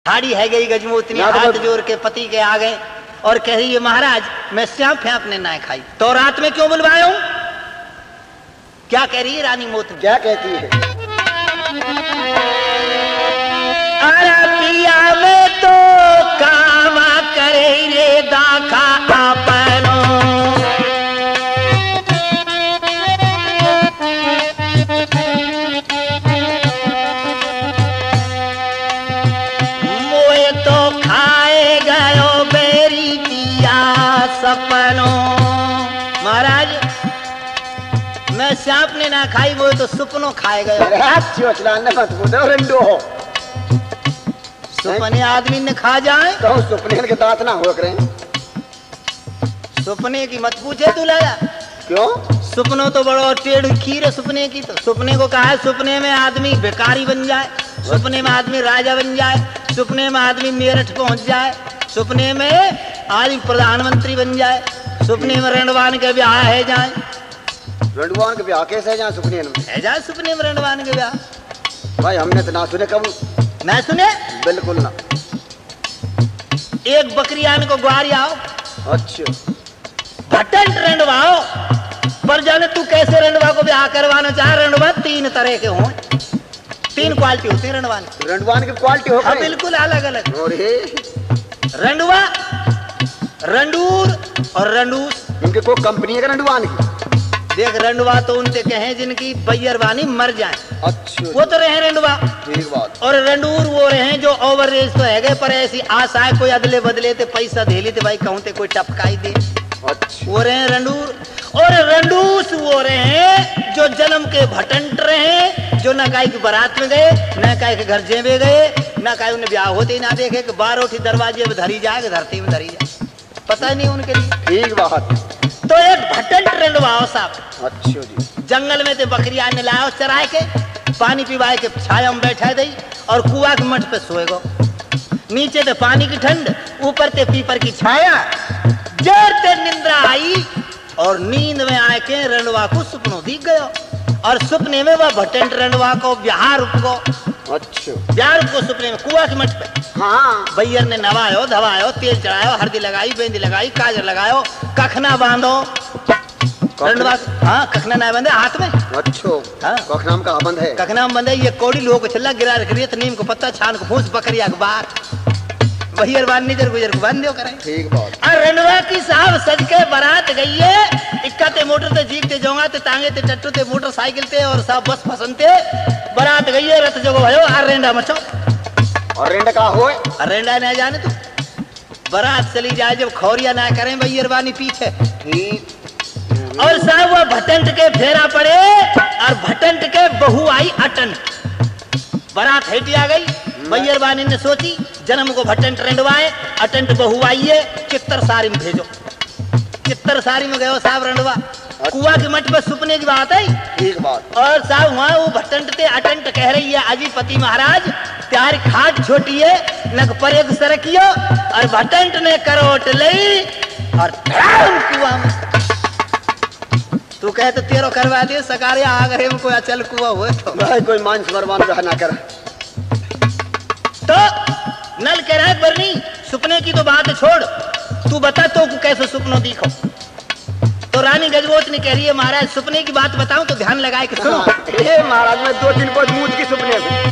हाड़ी है गई गजमोतनी हाथ जोड़ के पति के आ गए और कह रही है महाराज मैं श्याप फ्याप ने ना खाई तो रात में क्यों बुलवाया हूं? क्या कह रही है रानी मोतनी? क्या कहती है? अरे पिया में तो कामा करे रे दाखा आपनो मोए तो खाए गयो बेरी पिया सपनो। महाराज मैं सांप ने ना खाई वो तो सुपनो खाए गयो। सुपने आदमी ने खा जाए तो सुपने के दांत ना हो करे। सुपने की मत पूछे तू लगा क्यों? सुपनों तो बड़ो टेढ़ खीर है सुपने की। तो सुपने को कहा है सुपने में आदमी भिखारी बन जाए, सुपने में आदमी राजा बन जाए, सुपने में आदमी मेरठ पहुंच जाए, सुपने में आदमी प्रधानमंत्री बन जाए, सुपने में रणवान के ब्याह है जाए। रणवान के ब्याह कैसे है जाए? सुपने में है जाए सुपने में रणवान के ब्याह। भाई हमने तो ना सुने कब। मैं सुने बिल्कुल ना। एक बकरियान को ग्वारी आओ अच्छा भटन रंडवाओ पर जाने तू कैसे रंडवा को ब्याह करवाना चाहे। रंडवा तीन तरह के हों, तीन क्वालिटी होती है रंडवान की। रंडवान की क्वालिटी हो हाँ बिल्कुल अलग अलग। रंडवा रंडूर और रंडूस इनके कोई कंपनी है रंडवान की? देख रंडवा तो उनसे कहें जिनकी बैरवानी मर जाए। अच्छा वो तो रहे रंडवा। ठीक बात। और रंडूर वो रहे जो ओवर रेस तो है गए पर ऐसी आशा है कोई अदले बदले ते पैसा दे ली भाई कहूं ते कोई टपकाई दे। अच्छा वो रहे रंडूर। और रंडूस वो रहे जो जन्म के भटंट रहे जो न काई की बारात में गए न काई के घर जेबे गए न काई उन्हें ब्याह होते ही ना देखे कि 12 उठी दरवाजे में धरी जाए धरती में धरी जाए पता नहीं उनके लिए। ठीक बात। तो एक भटंट रंडवाओ साहब। अच्छा जी। जंगल में ते बकरियां ने लाओ चराए के पानी पिवाए के छाया में बैठा दई और कुआ के मठ पे सोएगो। नीचे ते पानी की ठंड ऊपर ते पीपर की छाया। जर ते निंद्रा आई और नींद में आए के रंडवा को सुपनो दिख गयो और सुपने में वह भटंट रंडवा को बिहार को अच्छा बिहार को सुपने में कुआ के मठ पे। हाँ भैया ने नवायो धवायो तेल चढ़ायो हल्दी लगाई बेंदी लगाई काजर लगायो कखना बांधो रंडवा। हाँ कखना ना बंधे हाथ में। अच्छा हाँ कखनाम का बंद है। कखना बंधे ये कौड़ी लोग चला गिरा रखिए नीम को पत्ता छान को फूस बकरिया के बात भैया निजर गुजर को बांध दो करे। ठीक बात। और रंडवा की साहब सज के बारात गई है इक्का ते मोटर ते जीकते जोंगा ते तांगे ते टट्टू ते मोटरसाइकिल ते और सब बस फसनते बारात गई है रथ जगो भयो और रेंडा मचो। और रेंडा का होए? रेंडा ना जाने तू बारात चली जाए जब खौरिया ना करें भैया पीछे। ठीक। और साहब वो भटंट के फेरा पड़े और भटंट के बहू आई अटंट। बारात हेटी आ गई भैयरवानी ने सोची जन्म को भटंट रंडवाए अटंट बहू आई है चित्तर सारी में भेजो। चित्तर सारी में गयो साहब रंडवा। कुआ के मठ पे सुपने की बात है। ठीक बात। और साहब वहाँ वो भटंट ते अटंट कह रही है अजीपति महाराज त्यार खाट छोटी है नक पर एक सरकियो और भटंट ने करोट लई और धड़ाम कुआ में। तू कहे तो तेरो करवा दे सकारिया आगरे में कोई अचल कुआ हुए तो भाई कोई मांस मरवान ना कर। तो नल कह रहा है बरनी सुपने की तो बात छोड़ तू बता तो कैसे सुपनों दिखो। तो रानी गजबोतनी कह रही है महाराज सुपने की बात बताऊं तो ध्यान लगाए कि सुनो। हे महाराज मैं 2-3 बहुत मूझ की सुपने में।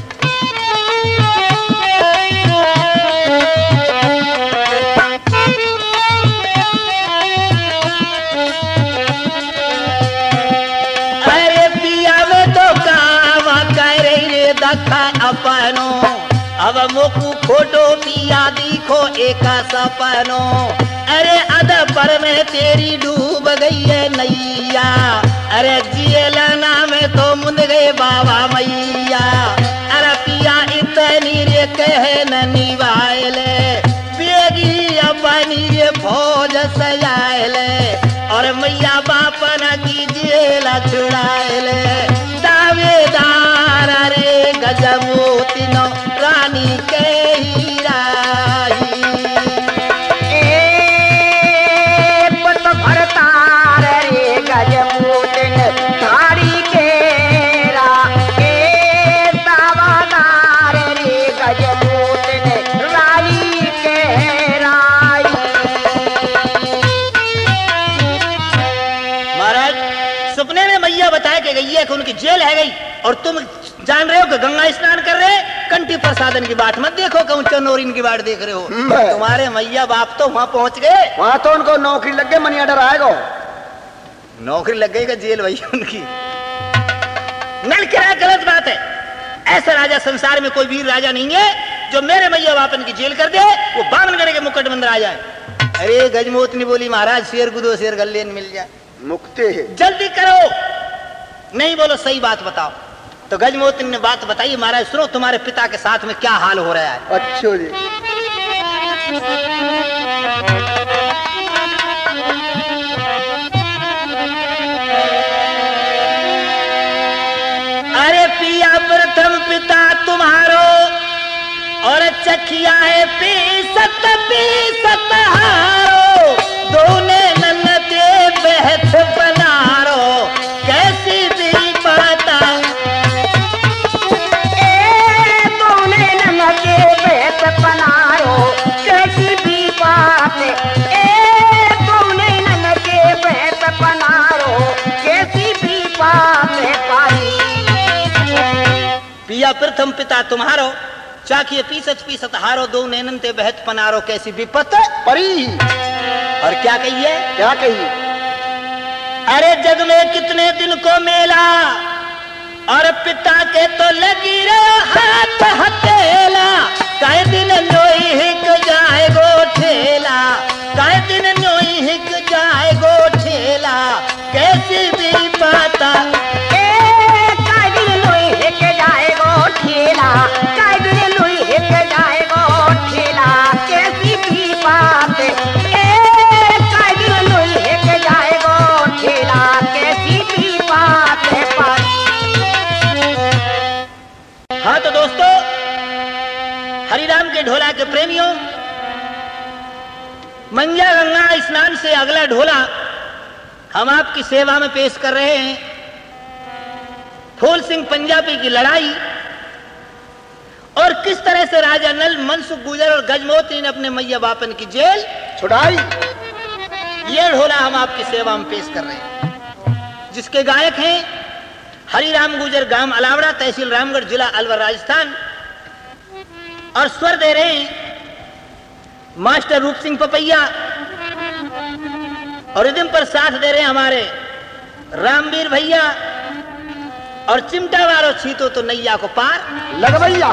अरे पिया में तो कावा कह रही रे दखा अपनो अब मोकू फोटो पिया दिखो एका सपनो। अरे अद पर में तेरी डूब गई है नैया अरे जियलना में तो मुंद गए बाबा मैया। अरे पिया इतनी रे कहे ननी वाले बेगी अपनी रे फौज सजाए और मैया बापन की जेल छुड़ाए दावेदार रे गजबोतिनो रानी के हीरा पत भरतार रे गजबोतिन धारी केरा दावादार रे गजबोतिन गई और तुम जान रहे हो कि गंगा स्नान कर रहे, कंठी प्रसादन की बाट मत देखो, कहूँ चनोरिन की बाट देख रहे हो। तुम्हारे मैया बाप तो वहां पहुंच गए, वहां तो उनको नौकरी लग गई, मनी ऑर्डर आएगा। नौकरी लग गई का जेल भैया उनकी। नल किराया गलत बात है। ऐसा राजा संसार में कोई वीर राजा नहीं है जो मेरे मैया बापन की जेल कर दे, वो बामनगढ़ के मुकुट मंदिर आ जाए। अरे गजमोतनी बोली महाराज शेर गुदो शेर गल्लेन मिल जाए, मुक्ति है। जल्दी करो, नहीं बोलो सही बात बताओ। तो गजमोतनी ने बात बताई, महाराज सुनो तुम्हारे पिता के साथ में क्या हाल हो रहा है। अच्छा जी। अरे पिया प्रथम पिता तुम्हारो और चखिया है पीसत हारो, दोने नन्नते बहत बनारो, कैसी भी पाता दोने नन्नते बहत बनारो, कैसी भी बात, दोने नन्नते बहत बनारो, कैसी भी बात पाई। पिया प्रथम पिता तुम्हारो चाखिए पीसत हारो, दो नैनन ते बहत पनारो, कैसी विपत परी। और क्या कहिए, क्या कही? अरे जग में कितने दिन को मेला, और पिता के तो लगी रहा हाथ हथेला, काहे दिन नोई हिक जाए गो ठेला, काहे दिन नोई हिक जाए गो ठेला, कैसी भी पाता हाँ तो दोस्तों, हरिराम के ढोला के प्रेमियों, मंजा गंगा स्नान से अगला ढोला हम आपकी सेवा में पेश कर रहे हैं। फूल सिंह पंजाबी की लड़ाई और किस तरह से राजा नल, मनसुख गुजर और गजमोतनी ने अपने मैया बापन की जेल छुड़ाई, ये ढोला हम आपकी सेवा में पेश कर रहे हैं, जिसके गायक हैं हरिराम गुजर, गांव अलावड़ा, तहसील रामगढ़, जिला अलवर, राजस्थान। और स्वर दे रहे हैं मास्टर रूप सिंह पपैया, और रिदम पर साथ दे रहे हैं हमारे रामवीर भैया, और चिमटा वालों छीतो तो नैया को पार लग भैया।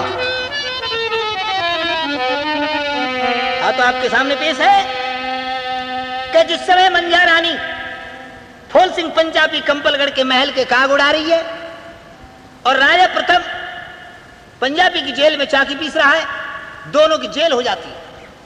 हाँ तो आपके सामने पेश है कि जिस समय मंजा रानी फूल सिंह पंजाबी कंपलगढ़ के महल के काग उड़ा रही है और राजा प्रथम पंजाबी की जेल में चाकी पीस रहा है, दोनों की जेल हो जाती है।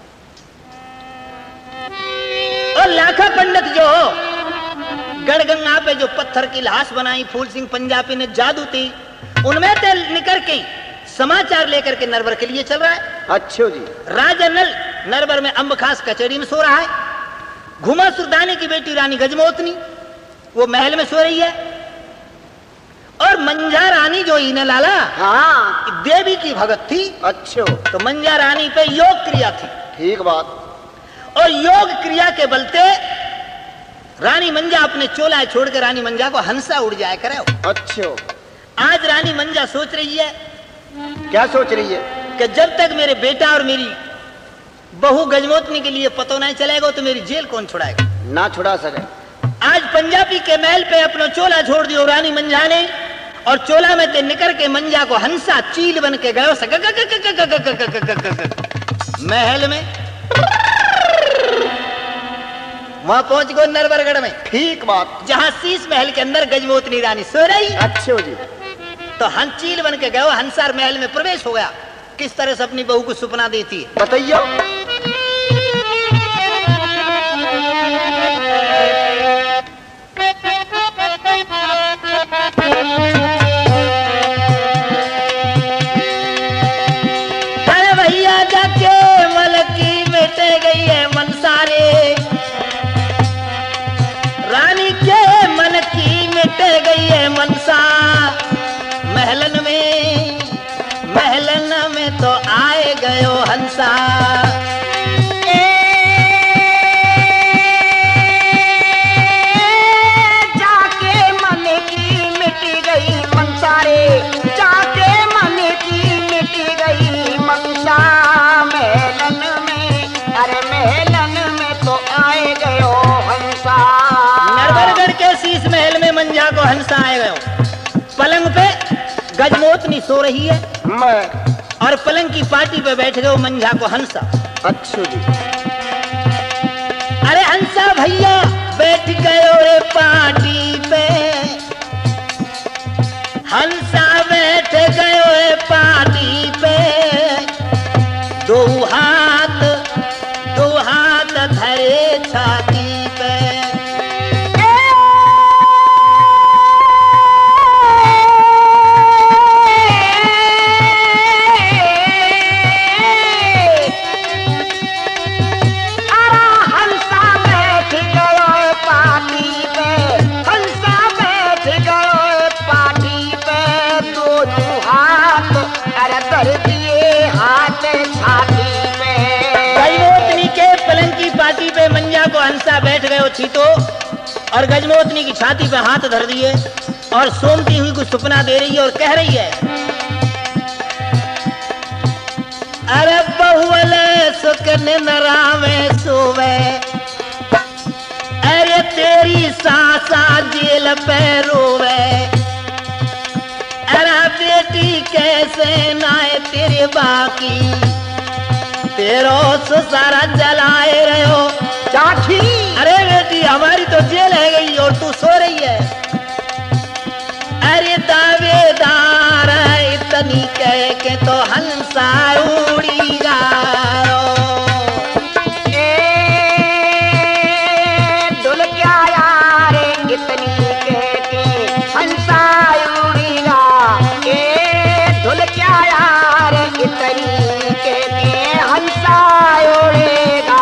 और लाखा पंडित जो गढ़गंगा पे जो पत्थर की लाश बनाई फूल सिंह पंजाबी ने, जादू थी, उनमें से निकल के समाचार लेकर के नरवर के लिए चल रहा है। अच्छा जी। राजा नल नरवर में अंब खास कचहरी में सो रहा है। घुमा सुरदानी की बेटी रानी गजमोतनी वो महल में सो रही है, और मंजा रानी जो इने लाला, हाँ, देवी की भगत थी। अच्छा। तो मंजा रानी पे योग क्रिया थी। ठीक बात। और योग क्रिया के बलते रानी मंजा अपने चोला छोड़ के रानी मंजा को हंसा उड़ जाए करे। अच्छा। आज रानी मंजा सोच रही है, क्या सोच रही है? कि जब तक मेरे बेटा और मेरी बहू गजमोतनी के लिए पतो नहीं चलेगा तो मेरी जेल कौन छुड़ाएगा। ना छुड़ा सके। आज पंजाबी के महल पे अपना चोला छोड़ दियो रानी मंजा ने, और चोला में ते निकर के मंजा को हंसा चील बन के गयो महल में। वहां पहुंच गो नरवरगढ़ में। ठीक बात। जहां शीश महल के अंदर गजमोतनी रानी सो रही। अच्छा जी। तो चील बन के गयो, हंसार महल में प्रवेश हो गया। किस तरह से अपनी बहू को सुपना देती है बताइए। अरे भैया जाके मलकी बेटे गई है मनसारे, रानी के मन की मिटे गई है मनसा। महलन में तो आए गयो हंसा। जाके मन की मिट गई मनसा। सो रही है मैं। और पलंग की पार्टी पे बैठ गए मंझा को हंसा। अच्छा जी। अरे हंसा भैया बैठ गए रे पार्टी पे, हंसा बैठ गए रे पार्टी पे, दो हाथ धरे छाती पे। पार्टी पे मंजा को हंसा बैठ गए थी तो, और गजमोतनी की छाती पे हाथ धर दिए और सोमती हुई कुछ सपना दे रही है और कह रही है, अरे बहुले सुकने नरावे सोवे, अरे तेरी सासा जेल पे रोवे, अरे बेटी कैसे नाए तेरे बाकी, तेरो सारा जलाए रहे हो चाची। अरे बेटी हमारी तो जेल है गई और तू सो रही है। अरे दावेदार इतनी कह के तो हंसा उड़ी गाओ, डुल क्या यार इतनी कह के हंसा उड़ी गा, डुल क्या यार इतनी कह के हंसा उड़ेगा।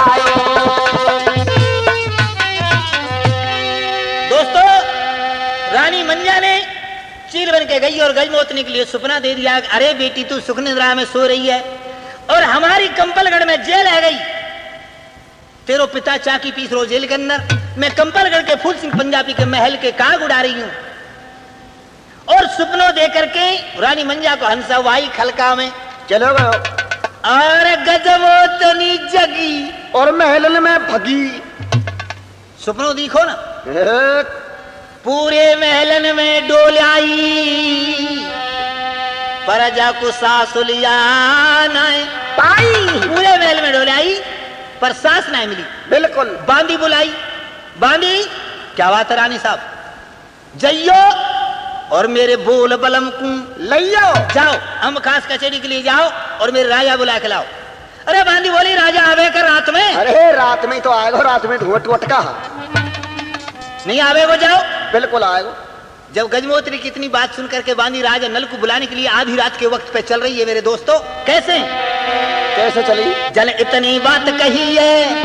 दोस्तों रानी मंजा ने चील बन के गई और गजमोतनी के लिए सपना दे दिया, अरे बेटी तू सुख निद्रा में सो रही है और हमारी कंपलगढ़ में जेल है गई, तेरो पिता चाकी पीस रो जेल के अंदर, मैं कंपलगढ़ के फूल सिंह पंजाबी के महल के काग उड़ा रही हूं। और सपनों दे करके रानी मंजा को हंसा वाई खलका में चलो गयो और गजमोतनी जगी और महल में भगी। सपनों देखो ना, एक पूरे महलन में डोलाई, परजा को सास लिया नाय पाई, पूरे महल में डोलाई पर सास नहीं मिली। बिल्कुल। बांदी बुलाई, बांदी क्या बात है रानी साहब, जइयो और मेरे बोल बलम को लियो, जाओ हम खास कचेरी के लिए जाओ और मेरे राजा बुला के लाओ। अरे बांदी बोली राजा आवे कर रात में, अरे रात में तो आएगा, रात में ढूंढ टोटका नहीं आवे को जाओ, बिल्कुल आएगा। जब गजमोत्री की इतनी बात सुन करके बांदी राजा नल को बुलाने के लिए आधी रात के वक्त पे चल रही है मेरे दोस्तों, कैसे कैसे चली? जल इतनी बात कही है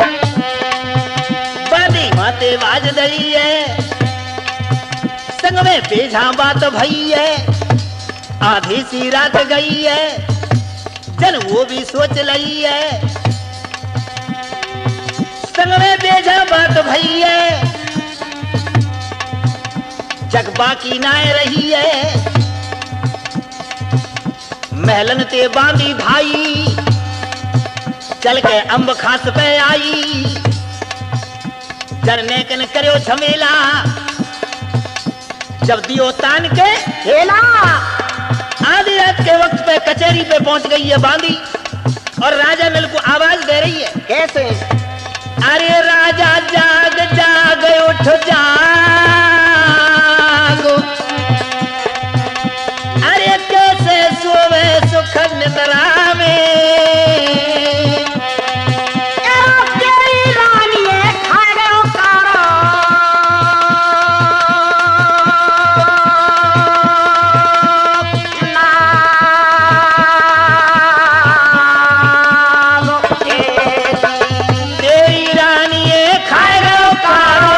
बांदी माते बाज दई है, संग में बेझा बात भई है, आधी सी रात गई है, जन वो भी सोच लई है, संग में बेझा बात भई है, जग बाकी नाए रही है, महलन ते बांदी भाई, चल के अंब खास पे आई, जरने कन करो झमेला, जब दियो तान के खेला, आधी रात के वक्त पे कचहरी पे पहुंच गई है बांदी और राजा नल को आवाज दे रही है, कैसे? अरे राजा जाग जाग उठ जागो, अरे कैसे सोवे सुख निद्रा में, तेरी रानी खाड़ो कारो, तेरी रानी खाएगा कारो,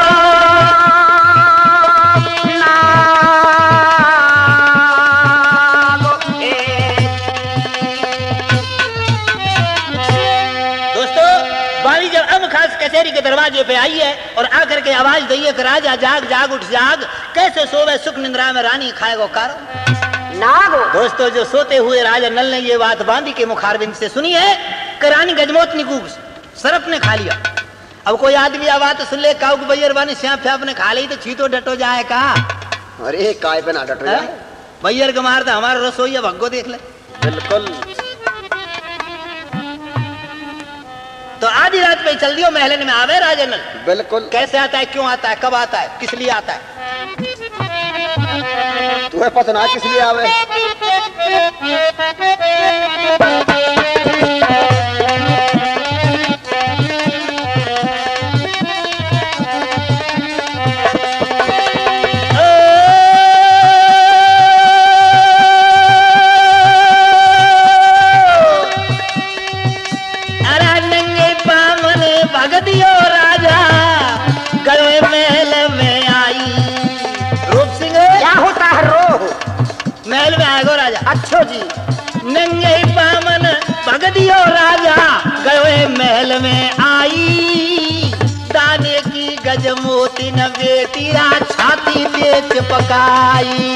कचहरी के दरवाजे पे आई है और आकर के आवाज दी है कि राजा जाग जाग उठ जाग, कैसे सोवे सुख निद्रा में रानी खाएगो कारो। नागो दोस्तों जो सोते हुए राजा नल ने ये बात बांदी के मुखारबिंद से सुनी है कि रानी गजमोतनी को सरफ ने खा लिया। अब कोई आदमी आवाज सुन ले काउक बैरवानी श्याप फ्याप ने खा ली तो छीतो डटो जाए का। अरे काय पे ना डट रहा है? भैयर के मारता हमारा रसोईया भग्गो देख ले। बिल्कुल। तो आधी रात पे चल दियो महलन में आवे राजनल। बिल्कुल। कैसे आता है, क्यों आता है, कब आता है, किस लिए आता है? तुम्हें पता ना किस लिए आवे। अच्छो जी। नंगे पामन भगदियो राजा गए महल में आई, दाने की गजमोती न बेटी छाती बेच पकाई।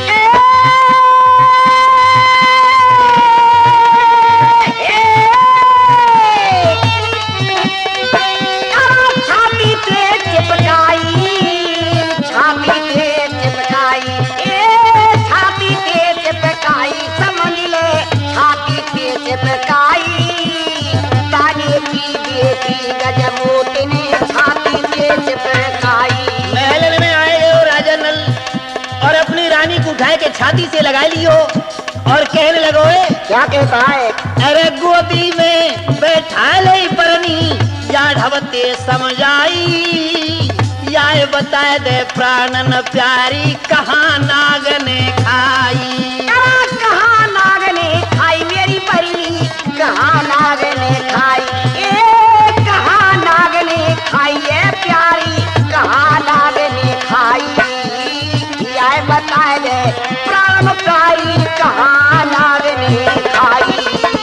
महल में आए हो राजा नल और अपनी रानी को उठाए के छाती से लगा लियो और कहने लगो क्या कहता है? अरे गोदी में बैठा ले परनी या ढवते समझाई, या बताए दे प्राणन प्यारी कहाँ नाग ने खाई। कहाँ नाग ने खाई मेरी परनी, कहाँ नाग ने खाई, कहाँ नाग ने खाई है प्यारी, कहाँ नाग ने खाई, यह बताए दे प्राण प्यारी कहाँ नाग ने खाई।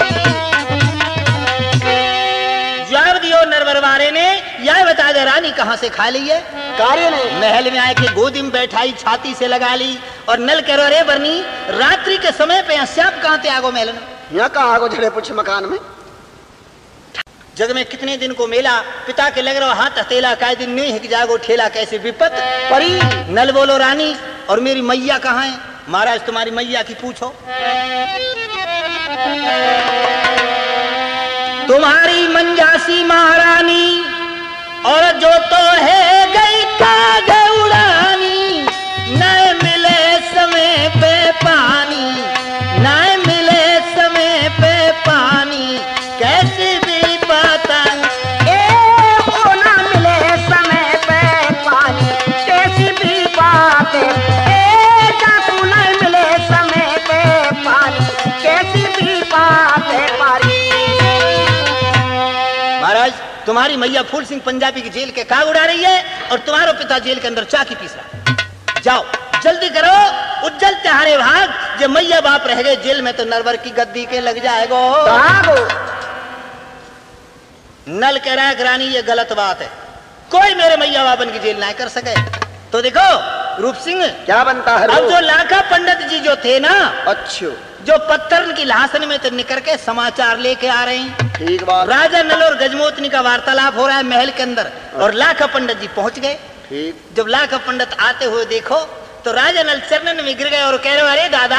जवाब दियो नरवरवारे ने, यह बता दे रानी कहाँ से खा ली है। कार्य ने महल में आए के गोदी में बैठाई, छाती से लगा ली और नल कह रो रे बरनी रात्रि के समय पे श्याम कहाँ ते आगो महल में? यहाँ कहाँ आगो झड़े पूछ मकान में। जग में कितने दिन को मेला, पिता के लग रहा हाथ हथेला, काय दिन नहीं हिक जागो ठेला कैसे विपत परी। नल बोलो रानी और मेरी मैया कहाँ है? महाराज तुम्हारी मैया की पूछो। तुम्हारी मंजासी महारानी और जो तो है गई काग उड़ानी, न मिले समय पे पानी, न मिले समय पे पानी, कैसी भी बात ओ ना मिले समय पे पानी, कैसी भी बात जाकू न मिले समय पे पानी, कैसी भी बात पारी। महाराज तुम्हारी मैया फूल सिंह पंजाबी की जेल के काग उड़ा रही है और तुम्हारा पिता जेल के अंदर चाकी पीस रहा। जाओ जल्दी करो, उज्जल त्योहारे भाग, जब मैया बाप रह गए जेल में तो नरवर की गद्दी के लग जाएगो। नल कह रहा है रानी ये गलत बात है, कोई मेरे मैया बापन की जेल ना कर सके। तो देखो रूप सिंह क्या बनता है? अब जो लाखा पंडित जी जो थे ना, अच्छो जो पत्थर की लाशन में तो निकल के समाचार लेके आ रहे हैं। ठीक बात। राजा नल और गजमोतनी का वार्तालाप हो रहा है महल के अंदर और लाखा पंडित जी पहुंच गए। ठीक। जब लाखा पंडित आते हुए देखो तो राजा नल चरणन में गिर गए और कह रहे अरे दादा।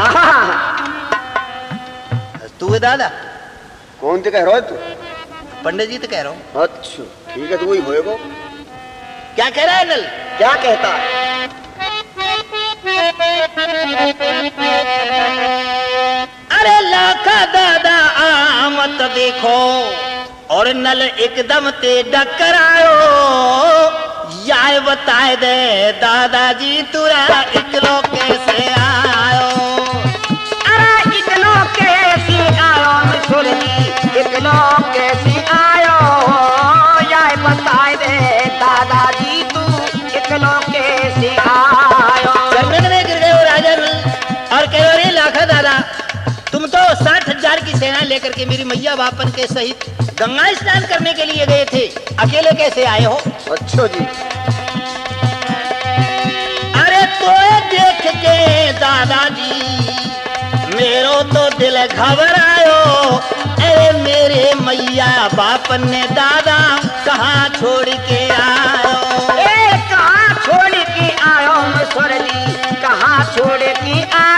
तू है दादा? कौन से कह रहा है तू? पंडित जी तो कह रहा हूँ। अच्छा ठीक है, तो वही होएगा। क्या कह रहा है नल? क्या कहता है? अरे लाखा दादा आमत देखो और नल एकदम ते डकर आयो, या बताए दे दादाजी तुरा इकलो कैसे आयो। अरे इकलो कैसे आयो सुरनी, इकलो कैसे आयो, या बताए दे दादाजी तू इकलो कैसे आयो। चरणन में गिर गए हो राजा और कह रहे लाखा दादा तुम तो 60,000 की सेना लेकर के मेरी मैया बापन के सहित गंगा स्नान करने के लिए गए थे, अकेले कैसे आए हो? अच्छा जी। अरे तो देख के दादाजी मेरो तो दिल घबरायो, अरे मेरे मैया बापन ने दादा कहाँ छोड़ के आयो। कहाँ छोड़ के आयो मुसरली, कहाँ छोड़ के आयो।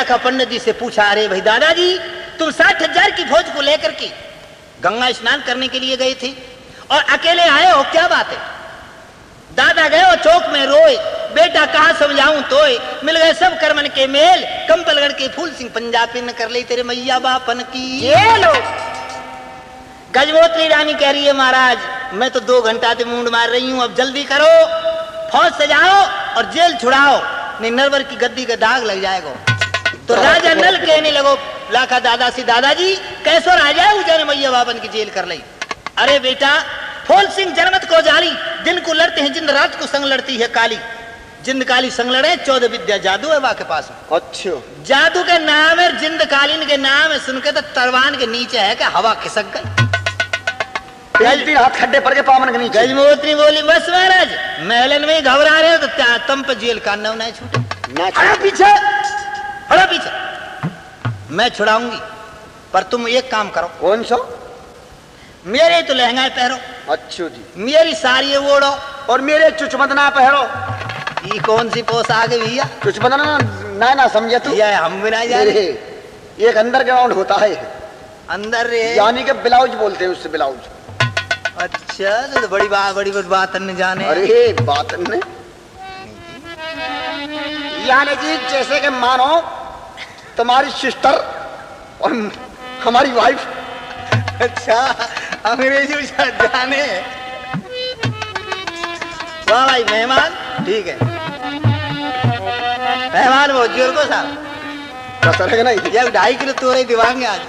लाखा पंडित जी से पूछा, अरे भाई दादाजी, तुम 60,000 की फौज को लेकर के गंगा स्नान करने के लिए गए थे और अकेले आए हो, क्या बात है? दादा गए और चौक में रोए, बेटा कहाँ समझाऊं तोय, मिल गए सब कर्मन के मेल, कंपलगढ़ के फूल सिंह पंजाबी न कर ले तेरे मैया बापन की। ये लो गजमोत्री रानी कह रही है, महाराज मैं तो 2 घंटा से मूंड मार रही हूं, अब जल्दी करो, फौज सजाओ और जेल छुड़ाओ, नहीं नरवर की गद्दी का दाग लग जाएगा। तो राजा नल कहने लगो लाखा दादा से, दादाजी कैसो राजा उजाने मैया बाबन की जेल कर ली। अरे बेटा, फूल सिंह जनमत को जाली, दिन को लड़ते हैं जिंद, रात को संग लड़ती है काली, जिंद काली संग लड़े 14 विद्या जादू है वहां के पास। अच्छा, जादू के नाम है, जिंद कालीन के नाम है, सुन के तो तरवान के नीचे है कि हवा खिसक गई, 3 हाथ खड्डे पड़ के पावन के नीचे। गजमोत्री बोली, बस महाराज महलन में घबरा रहे हो तो तुम पे जेल का नाव नहीं छूटे, हटो पीछे, हटो पीछे, मैं छुड़ाऊंगी, पर तुम एक काम करो। कौन सा? मेरे तो लहंगा पहरो, अच्छा जी, मेरी साड़ी ओढ़ो, और मेरे चुचबंदना पहरो। ये कौन सी पोशाक है भैया? चुचबंदना ना समझे तू? ये हम भी नहीं जाने। एक अंडरग्राउंड होता है अंदर रे, यानी कि ब्लाउज बोलते हैं उससे, ब्लाउज। अच्छा, तो बड़ी बात न जाने। अरे बात ने यानी जी जैसे कि मानो तुम्हारी सिस्टर और हमारी वाइफ। अच्छा, अंग्रेजी जाने। वाह भाई मेहमान, ठीक है, मेहमान बहुत जोर को साहब, पता रहेगा नहीं, ये 2.5 किलो तोरे दिवाएंगे आज।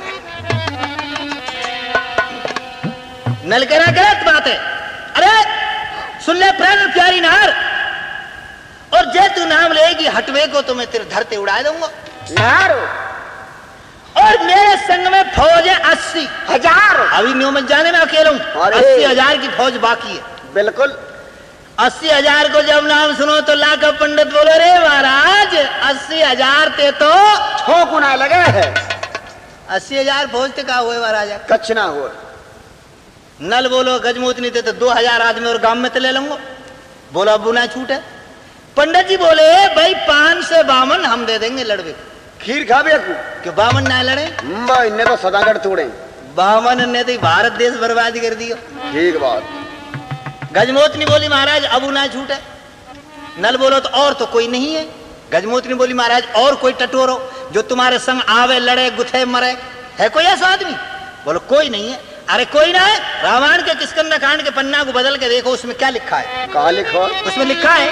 नल कहना गलत बात है। अरे सुन ले प्राण प्यारी नार, और जे तू नाम लेगी हटवे को तो मैं तेरे धरते उड़ा दूंगा नारो, और मेरे संग में फौज है 80,000। अभी न्यू में जाने में अकेला हूं, 80,000 की फौज बाकी है। बिल्कुल। 80,000 को जब नाम सुनो तो लाखा पंडित बोलो, रे महाराज 80,000 ते तो छो गुना लगे है। 80,000 फौज ते का हुए महाराजा? कच्छ ना हुआ। नल बोलो, गजमोतनी ते तो 2,000 आदमी और गांव में तो ले लूंगा। बोलो अबू ना छूटे। पंडित जी बोले, भाई 5 से 52 हम दे देंगे लड़वे। खीर खा बेकू क्यों 52 ना लड़े? इन्हें तो सदागढ़ तोड़े। 52 ने तो भारत देश बर्बाद कर दियो। ठीक बात। गजमोतनी बोली, महाराज अबू ना छूटे। नल बोलो, तो और तो कोई नहीं है? गजमोतनी बोली, महाराज और कोई टटोरो जो तुम्हारे संग आवे, लड़े, गुथे, मरे, है कोई ऐसा आदमी? बोलो कोई नहीं है। अरे कोई ना है, रामायण के किष्किंधा कांड के पन्ना को बदल के देखो, उसमें क्या लिखा है? कहाँ लिखा? उसमें लिखा है,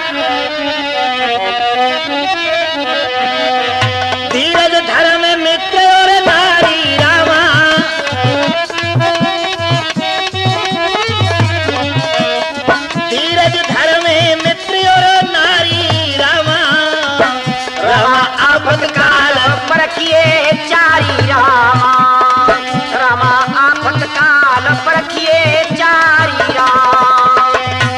धीरज धर्म मित्र और नारी रामा, धीरज धर्म मित्र और नारी रामा, रामा आफत काल परखिए चारी रामा, रामा आफत काल परखिए चारी राम।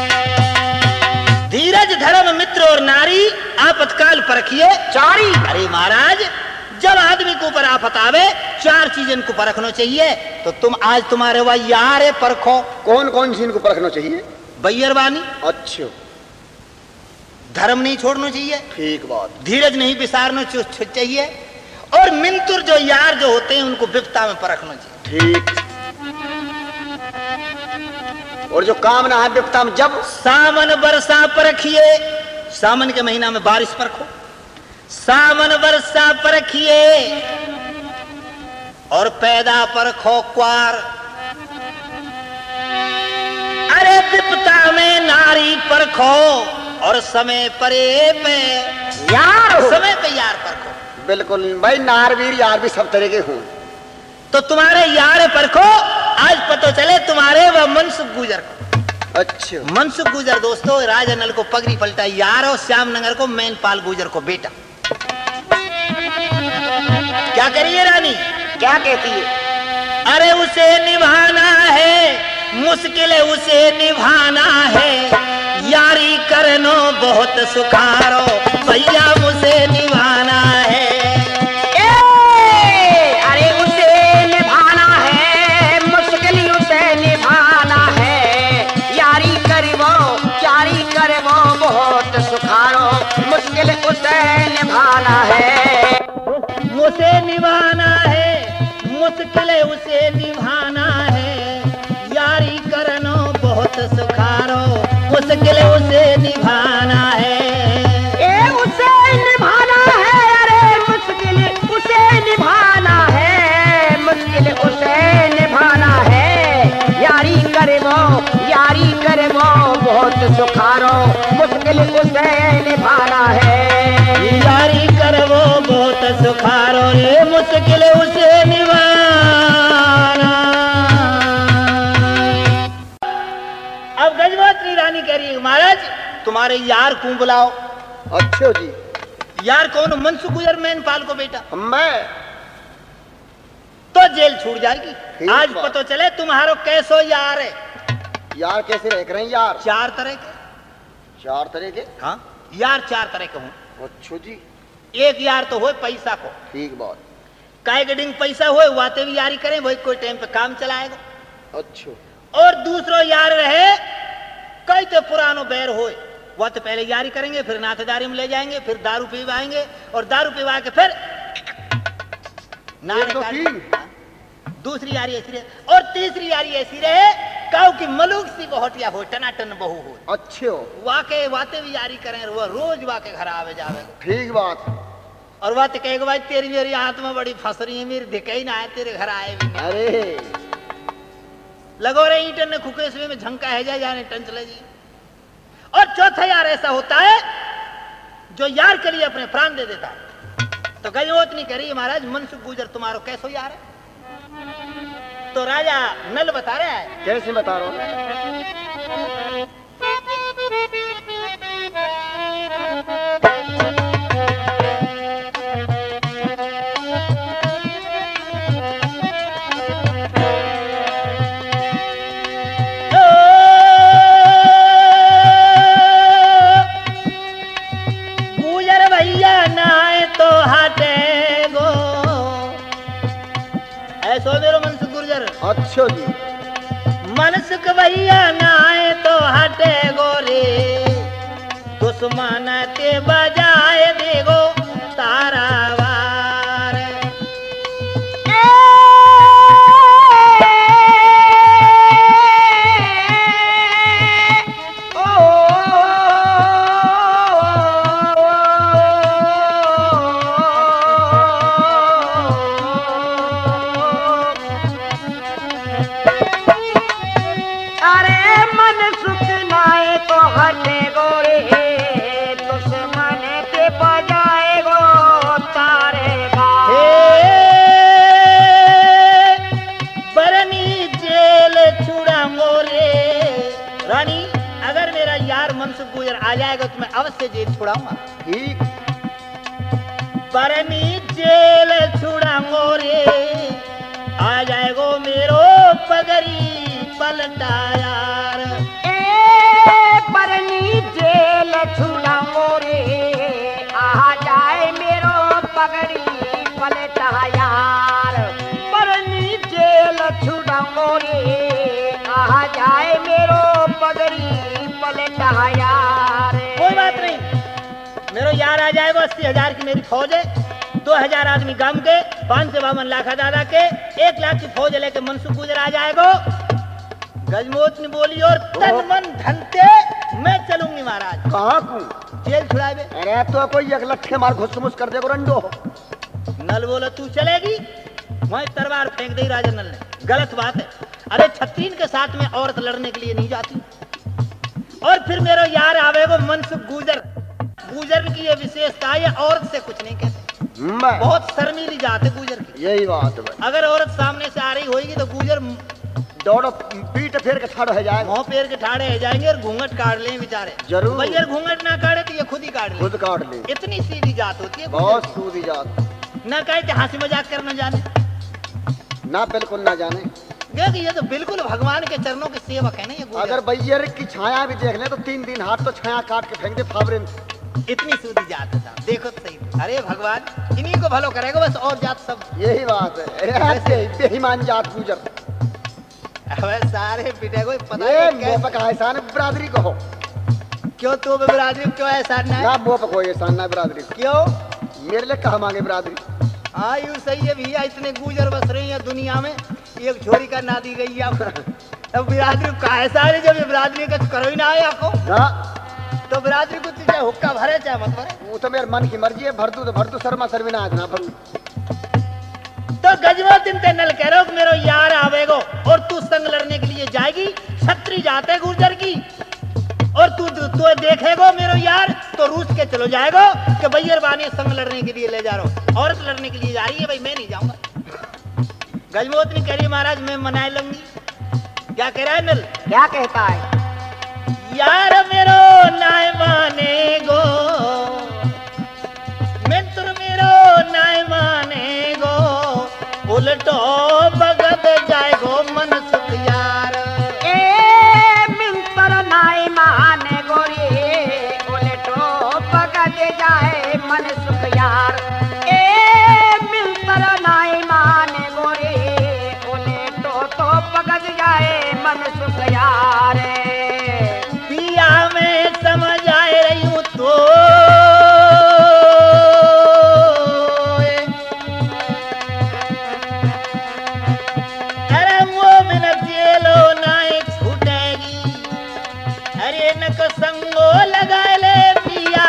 धीरज धर्म मित्र और नारी आफतकाल परखिए चारी। अरे महाराज, जब आदमी के ऊपर आफत आवे 4 चीजें इनको परखना चाहिए, तो तुम आज तुम्हारे वह यार है परखो। कौन कौन सी इनको परखना चाहिए? बैरवानी, अच्छा, धर्म नहीं छोड़ना चाहिए, ठीक बात, धीरज नहीं बिसारना चाहिए, और मिंतुर जो यार जो होते हैं उनको विपता में परखना चाहिए। ठीक। और जो काम ना है विपता में, जब सावन वर्षा परखिए, सावन के महीना में बारिश परखो, सावन वर्षा परखिए, और पैदा परखो क्वार, अरे विपता में नारी परखो, और समय परे पे यार, समय पे यार परखो। बिल्कुल भाई, नारवीर यार भी सब तरह के हों, तो तुम्हारे यार परखो, आज पता चले तुम्हारे वह मनसुख गुजर को। अच्छा, मनसुख गुजर दोस्तों राजा नल को पगड़ी पलटा यार, और श्यामनगर को मैनपाल गुजर को बेटा। क्या करिए रानी, क्या कहती है? अरे उसे निभाना है, मुश्किल है उसे निभाना है, यारी करनो बहुत सुखारो, भैया मुझे निभाना है। अरे उसे निभाना है, मुश्किल उसे निभाना है, यारी करवो बहुत सुखारो, मुश्किल उसे निभाना है। उसे निभाना है, मुश्किल उसे निभाना है, यारी करनो बहुत सुखारो, मुश्किल उसे निभाना है। ए उसे निभाना है, अरे मुश्किल उसे निभाना है, मुश्किल उसे निभाना है, यारी करे वो बहुत सुखारो, मुश्किल उसे निभाना है। यारी करवो बहुत सुखारो रे, मुश्किल उसे निभाना। अब गजवंती रानी कह रही है महाराज तुम्हारे यार को बुलाओ। अच्छो जी। यार कौन? मनसुख गुजर मेनपाल को बेटा। मैं तो जेल छूट जाएगी। ठीक आज बात। पता चले तुम्हारो कैसो यार है। यार कैसे रह रहे हैं यार? 4 तरह के। 4 तरह के? हाँ यार 4 तरह के हूँ। अच्छो जी। एक यार तो हो पैसा को, ठीक बात। काय गडिंग पैसा हो वाते भी यारी करें, वही कोई टाइम पे काम चलाएगा। अच्छो। और दूसरो यार रहे कई तो पुरानो बैर हो, वह तो पहले यारी करेंगे, फिर नाथदारी में ले जाएंगे, फिर दारू पीवाएंगे, और दारू पीवा के फिर नारे तो काट- तीन। दूसरी यारी ऐसी रहे, और तीसरी यारी ऐसी रहे काऊ की मलूक सी बहुटिया हो, टनाटन बहू हो, अच्छे हो। वाके वाते भी यारी करें, वो रोज वाके घर आवे जावे। ठीक बात। और बात कहेगा भाई तेरी मेरी हाथ में बड़ी फंस रही है, मेरी दिखे ही ना है, तेरे घर आए भी नहीं। अरे लगो रे ईटन ने खुकेसवे में झंका है जाने टन चले जी। और चौथा यार ऐसा होता है जो यार के लिए अपने प्राण दे देता है। तो गजवंत नहीं करी महाराज मनसुख गुजर तुम्हारो कैसो यार है? तो राजा नल बता रहा है। कैसे बता रहा हूँ? गुजर भैया नाए तो हटे गो, ऐसो मेरो मनसुख गुर्जर। अच्छो जी। मनसुख भैया नाए तो हटे गो रे, दुश्मन के बजाए देगो तारा वार। अरे मन सुख नाए तो हटे गोरे, दुश्मन के बजाए गो तारे हे बरनी जेल छुड़ाऊंगो रे। रानी अगर मेरा यार मनसुख गुजर आ जाएगा तो मैं अवश्य जेल छुड़ाऊंगा। ठीक। बरनी जेल छुड़ाऊंगो रे, आ जाएगो मेरो पगरी पलटा यार। परनी जेल छुड़ाओ रे, आ जाए मेरो पगड़ी पलटा यार। परनी जेल छुड़ाओ रे, आ जाए मेरो पगड़ी पलटा यार। कोई बात नहीं, मेरो यार आ जाएगा। 80,000 की मेरी फौज है, 2,000 आदमी गांव के, 552 लाख दादा के, 1 लाख की फौज लेके मनसुख गुजर आ जाएगा। गजमोत ने बोली और तन मन धन से मैं चलूंगी महाराज। कहाँ को? जेल छुड़ाए। अरे तो कोई एक लट्ठे मार घुस कर देगो रंडो। नल बोला तू चलेगी, मैं तलवार फेंक दी राजा नल ने। गलत बात है, अरे छत्रीन के साथ में औरत लड़ने के लिए नहीं जाती। और फिर मेरा यार आवेगो मनसुख गुजर। गुजर की ये विशेषता है, औरत से कुछ नहीं कहते, मैं बहुत शर्मीली जात है गुजर की। यही बात है भाई। अगर औरत सामने से आ रही होगी तो गुजर दौड़ो पीठ फेर के ठाड़ो है जाएगा। मुंह पैर के ठाड़े हो जाएंगे और घूंघट काट लें बेचारे। जरूर। भैया घूंघट ना काटे तो ये खुद ही काट ले। खुद काट ले। इतनी सीधी जात होती है बहुत गुजर सूदी जात। की। ना कहते हंसी मजाक करना जाने, ना बिल्कुल ना जाने। देख ये तो बिल्कुल भगवान के चरणों के सेवक है ना ये गुजर। अगर बैयर की छाया भी देख ले तो 3 दिन हाथ तो छाया काट के फेंक दे फावरे में। इतनी सूदी जात है साहब, देखो तो सही। अरे भगवान इन्हीं को भलो करेगा, बस और जात सब यही बात है। ऐसे ही बेईमान जात गुजर। अबे सारे पिटे को पता ये नहीं मुंह पे एहसान बिरादरी को हो। क्यों तू बिरादरी क्यों ऐसा ना है? ना मुंह पे कोई एहसान ना बिरादरी को। क्यों? मेरे लिए कहा मांगे बिरादरी। हाँ यूं सही है भैया, इतने गुजर बस रहे हैं दुनिया में, एक छोरी का नादी गई है। अब बिरादरी काहे सारे, जब ये बिरादरी का करो ही ना आए आपको, तो बिरादरी को चाहे हुक्का भरे चाहे मत भरे, वो तो मेरे मन की मर्जी है, भर दू शर्मा शर्मिना आज ना भरू। तो गजवा दिन ते नल कह रहो मेरो यार आवेगो और तू संग लड़ने के लिए जाएगी, छतरी जाते गुर्जर की, और तू देखेगो मेरो यार तो रूस के चलो जाएगो कि भैया बानी संग लड़ने के लिए ले जा रहा हूं, औरत लड़ने के लिए जा रही है, भाई मैं नहीं जाऊंगा। गजमोत नहीं कह रही महाराज मैं मना लूंगी। क्या कह रहा है नल? क्या कहता है? यार मेरो नाय माने गो, मित्र मेरो नाय माने गो, उलटो भगत जाएगो मन सुख यार। ए मित्र नाय माने गोरी, उलटो भगत जाए मन सुख यार। ए मित्र नाय माने गोरी, उलटो तो भगत जाए मन सुख यार। पिया में समझ आए रही हूँ तो अरे वो बिन जेलो नाई छूटेगी, अरे नक संगो लगा ले पिया।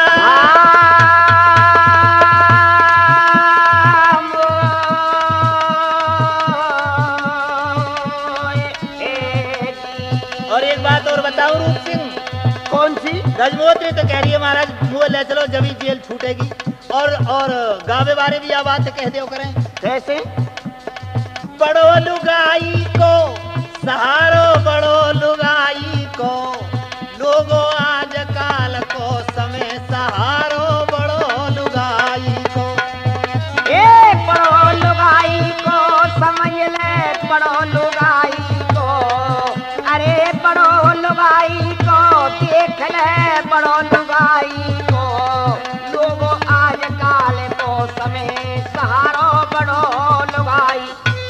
और एक बात और बताऊं रूप सिंह, कौन सी? गजमोत्री तो कह रही है महाराज मुँह ले चलो जब ही जेल छूटेगी, और गावे बारे भी आप बात कह दो करें। कैसे? बड़ो लुगाई को सहारो, बड़ो लुगाई को लोगो आज काल को समय सहारो, बड़ो लुगाई को। ए बड़ो लुगाई को समझ ले, बड़ो लुगाई को, अरे बड़ो लुगाई को देख ले, बड़ो लुगाई को लोगो आज काल को समय सहारो, बड़ो लुगाई।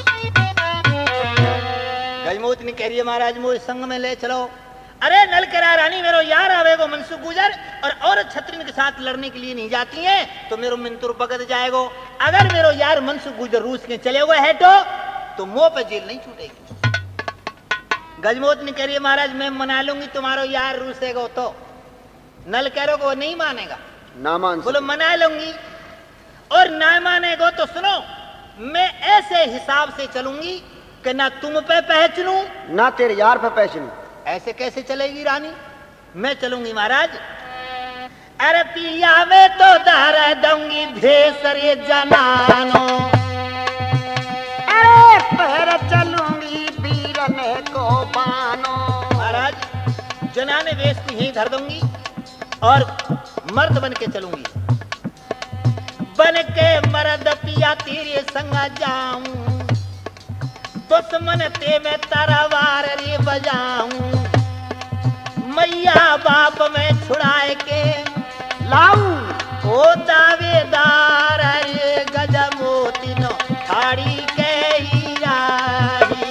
गजमोत ने कह रही है महाराज मुझे संग में ले चलो। अरे नल करा रानी मेरो यार आवेगो मनसुख गुजर, और औरत छतरी के साथ लड़ने के लिए नहीं जाती है तो मेरो मिंतुर भगत जाएगो। अगर मेरो यार मनसुख गुजर रूस के चले हुए है तो मुंह पे जेल नहीं छूटेगी। गजमोत ने कह रही है महाराज मैं मना लूंगी तुम्हारो यार रूसेगो तो। नल कह रहे वो नहीं मानेगा, ना मान बोलो मना लूंगी, और ना मानेगो तो सुनो मैं ऐसे हिसाब से चलूंगी कि ना तुम पे पहचानूं ना तेरे यार पे पहचानूं। ऐसे कैसे चलेगी रानी? मैं चलूंगी महाराज। अरे पिया में तो दार दूंगी भेसरे जनानो, अरे पर चलूंगी बीरने को बानो। महाराज जनाने वेश को यहीं धर दूंगी और मर्द बन के चलूंगी, बन के मर्द पिया तेरे संग जाऊं, दुश्मन ते में तरवार रे बजाऊं, मैया बाप में छुड़ाए के लाऊं ओ दावेदार रे गज मोती नो थाड़ी के हीरा ही।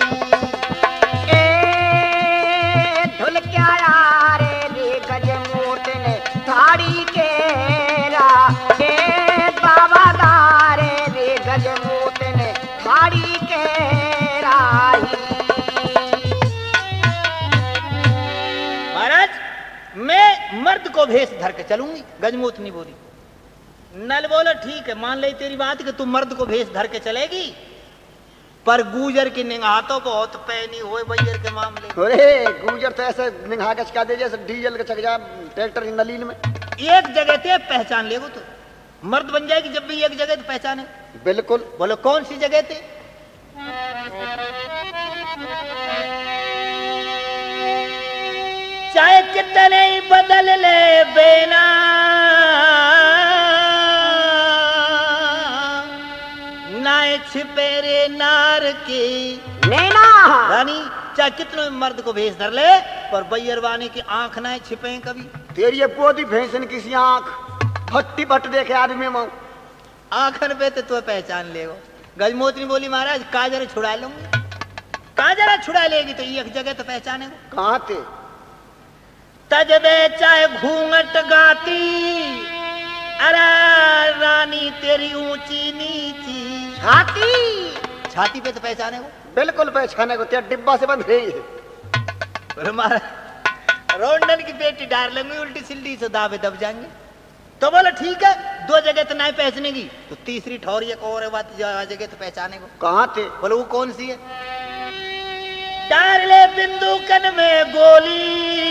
ए ढोल क्या यार रे गज मोती ने थाड़ी के रा, ए बाबा दारे रे गज मोती ने थाड़ी के मैं मर्द को भेष धर के चलूंगी। गजमोत नहीं बोली। नल बोला ठीक है मान ले तेरी बात कि तू मर्द को भेष धर के चलेगी, पर गुजर की निगाह तो बहुत पैनी हो बैयर के मामले। अरे गुजर तो ऐसे निगाह के चका दे जैसे डीजल के चक जा ट्रैक्टर की नलीन में। एक जगह ते पहचान लेगो तो मर्द बन जाएगी जब भी एक जगह तो पहचाने। बिल्कुल। बोलो कौन सी जगह थे? चाहे कितने ही बदल ले बेना, नाए छिपे रे नार की नैना। रानी चाहे कितने मर्द को भेज धर ले पर बैरवानी की आंख ना छिपे कभी। तेरी ये पोती भैंसन किसी आंख भट्टी भट्ट देखे आदमी में आंखन पे तो पहचान लेगो। गजमोत्री बोली महाराज काजर छुड़ा लूंगी। काजर छुड़ा लेगी तो एक जगह तो पहचाने। कहाँ थे? तजबे चाहे घूंघट गाती, अरे रानी तेरी ऊंची नीची छाती पे तो पहचाने को बिल्कुल पहचाने को, तेरा डिब्बा से बंद गई है। रोंडन की बेटी डार लेंगे उल्टी सिल्टी से दावे दब जाएंगे। तो बोला ठीक है, 2 जगह तो नहीं पहचाने की, तो तीसरी ठौरी एक और बात जगह तो पहचाने को। कहाँ थे? बोलो वो कौन सी है? डार ले बिंदुकन में गोली,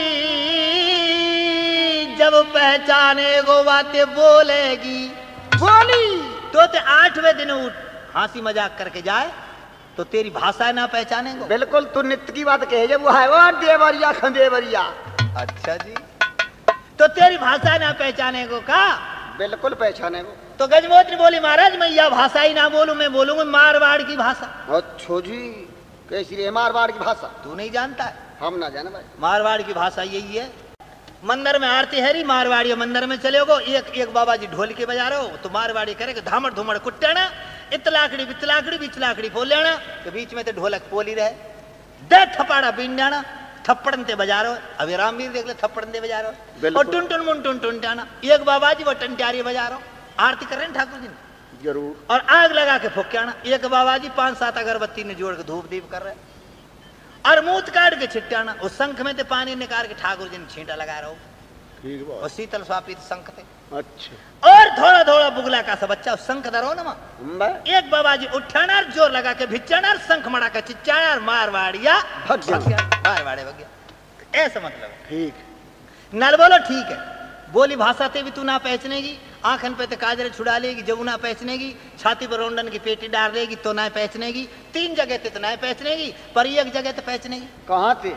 जब पहचाने को बातें बोलेगी बोली। तो 8वें दिन उठ हंसी मजाक करके जाए तो तेरी भाषा ना पहचाने को। बिल्कुल, तू नित्य की बात कहे, जब वो है वो देवरिया खंदेवरिया। अच्छा जी, तो तेरी भाषा ना पहचाने को का? बिल्कुल पहचाने को। तो गजमोत्री बोली महाराज मैं यह भाषा ही ना बोलूं, मैं बोलूंगा मारवाड़ की भाषा। अच्छा जी, कैसी रे मारवाड़ की भाषा? तू नहीं जानता है? हम ना जाने भाई। मारवाड़ की भाषा यही है। मंदिर में आरती है री, मारवाड़ी मंदिर में चले गो, एक बाबा जी ढोल के बजा रहे हो तो मारवाड़ी करे धामड़ धूमड़ कुट्टाना, इतलाकड़ी बिचलाकड़ी बिचलाकड़ी फोल लेना, तो बीच में तो ढोलक पोली रहे, दे थपाड़ा बीन जाना, थप्पड़न ते बजा रहे हो। अभी रामवीर देख ले, थप्पड़न ते बजा रहे हो, और टुन टुन मुन टुन टुन टाना। एक बाबा जी वो टंटियारी बजा रहे हो, आरती कर रहे हैं ठाकुर जी ने जरूर, और आग लगा के फूक के आना। एक बाबा जी 5-7 अगरबत्ती ने जोड़ के धूप दीप कर रहे, और मूत काट के छिट्टे आना। उस शंख में ते पानी निकाल के ठाकुर जी ने छींटा लगा रहे हो, और शीतल स्वापित शंख थे। अच्छा, और थोड़ा थोड़ा बुगला का सब बच्चा शंख धरो ना। एक बाबा जी उठाना, जोर लगा के भिच्चाना, शंख मड़ा के चिच्चाना, मारवाड़िया मारवाड़े भग गया। ऐसा मतलब ठीक। नल बोलो ठीक है, बोली भाषा ते भी तू ना पहचनेगी, आंखन पे तो काजरे छुड़ा लेगी जब ना पहचनेगी, छाती पर रोंडन की पेटी डाल देगी तो ना पहचनेगी, 3 जगह ते तो ना पहचनेगी, पर एक जगह तो पहचनेगी। कहाँ थे?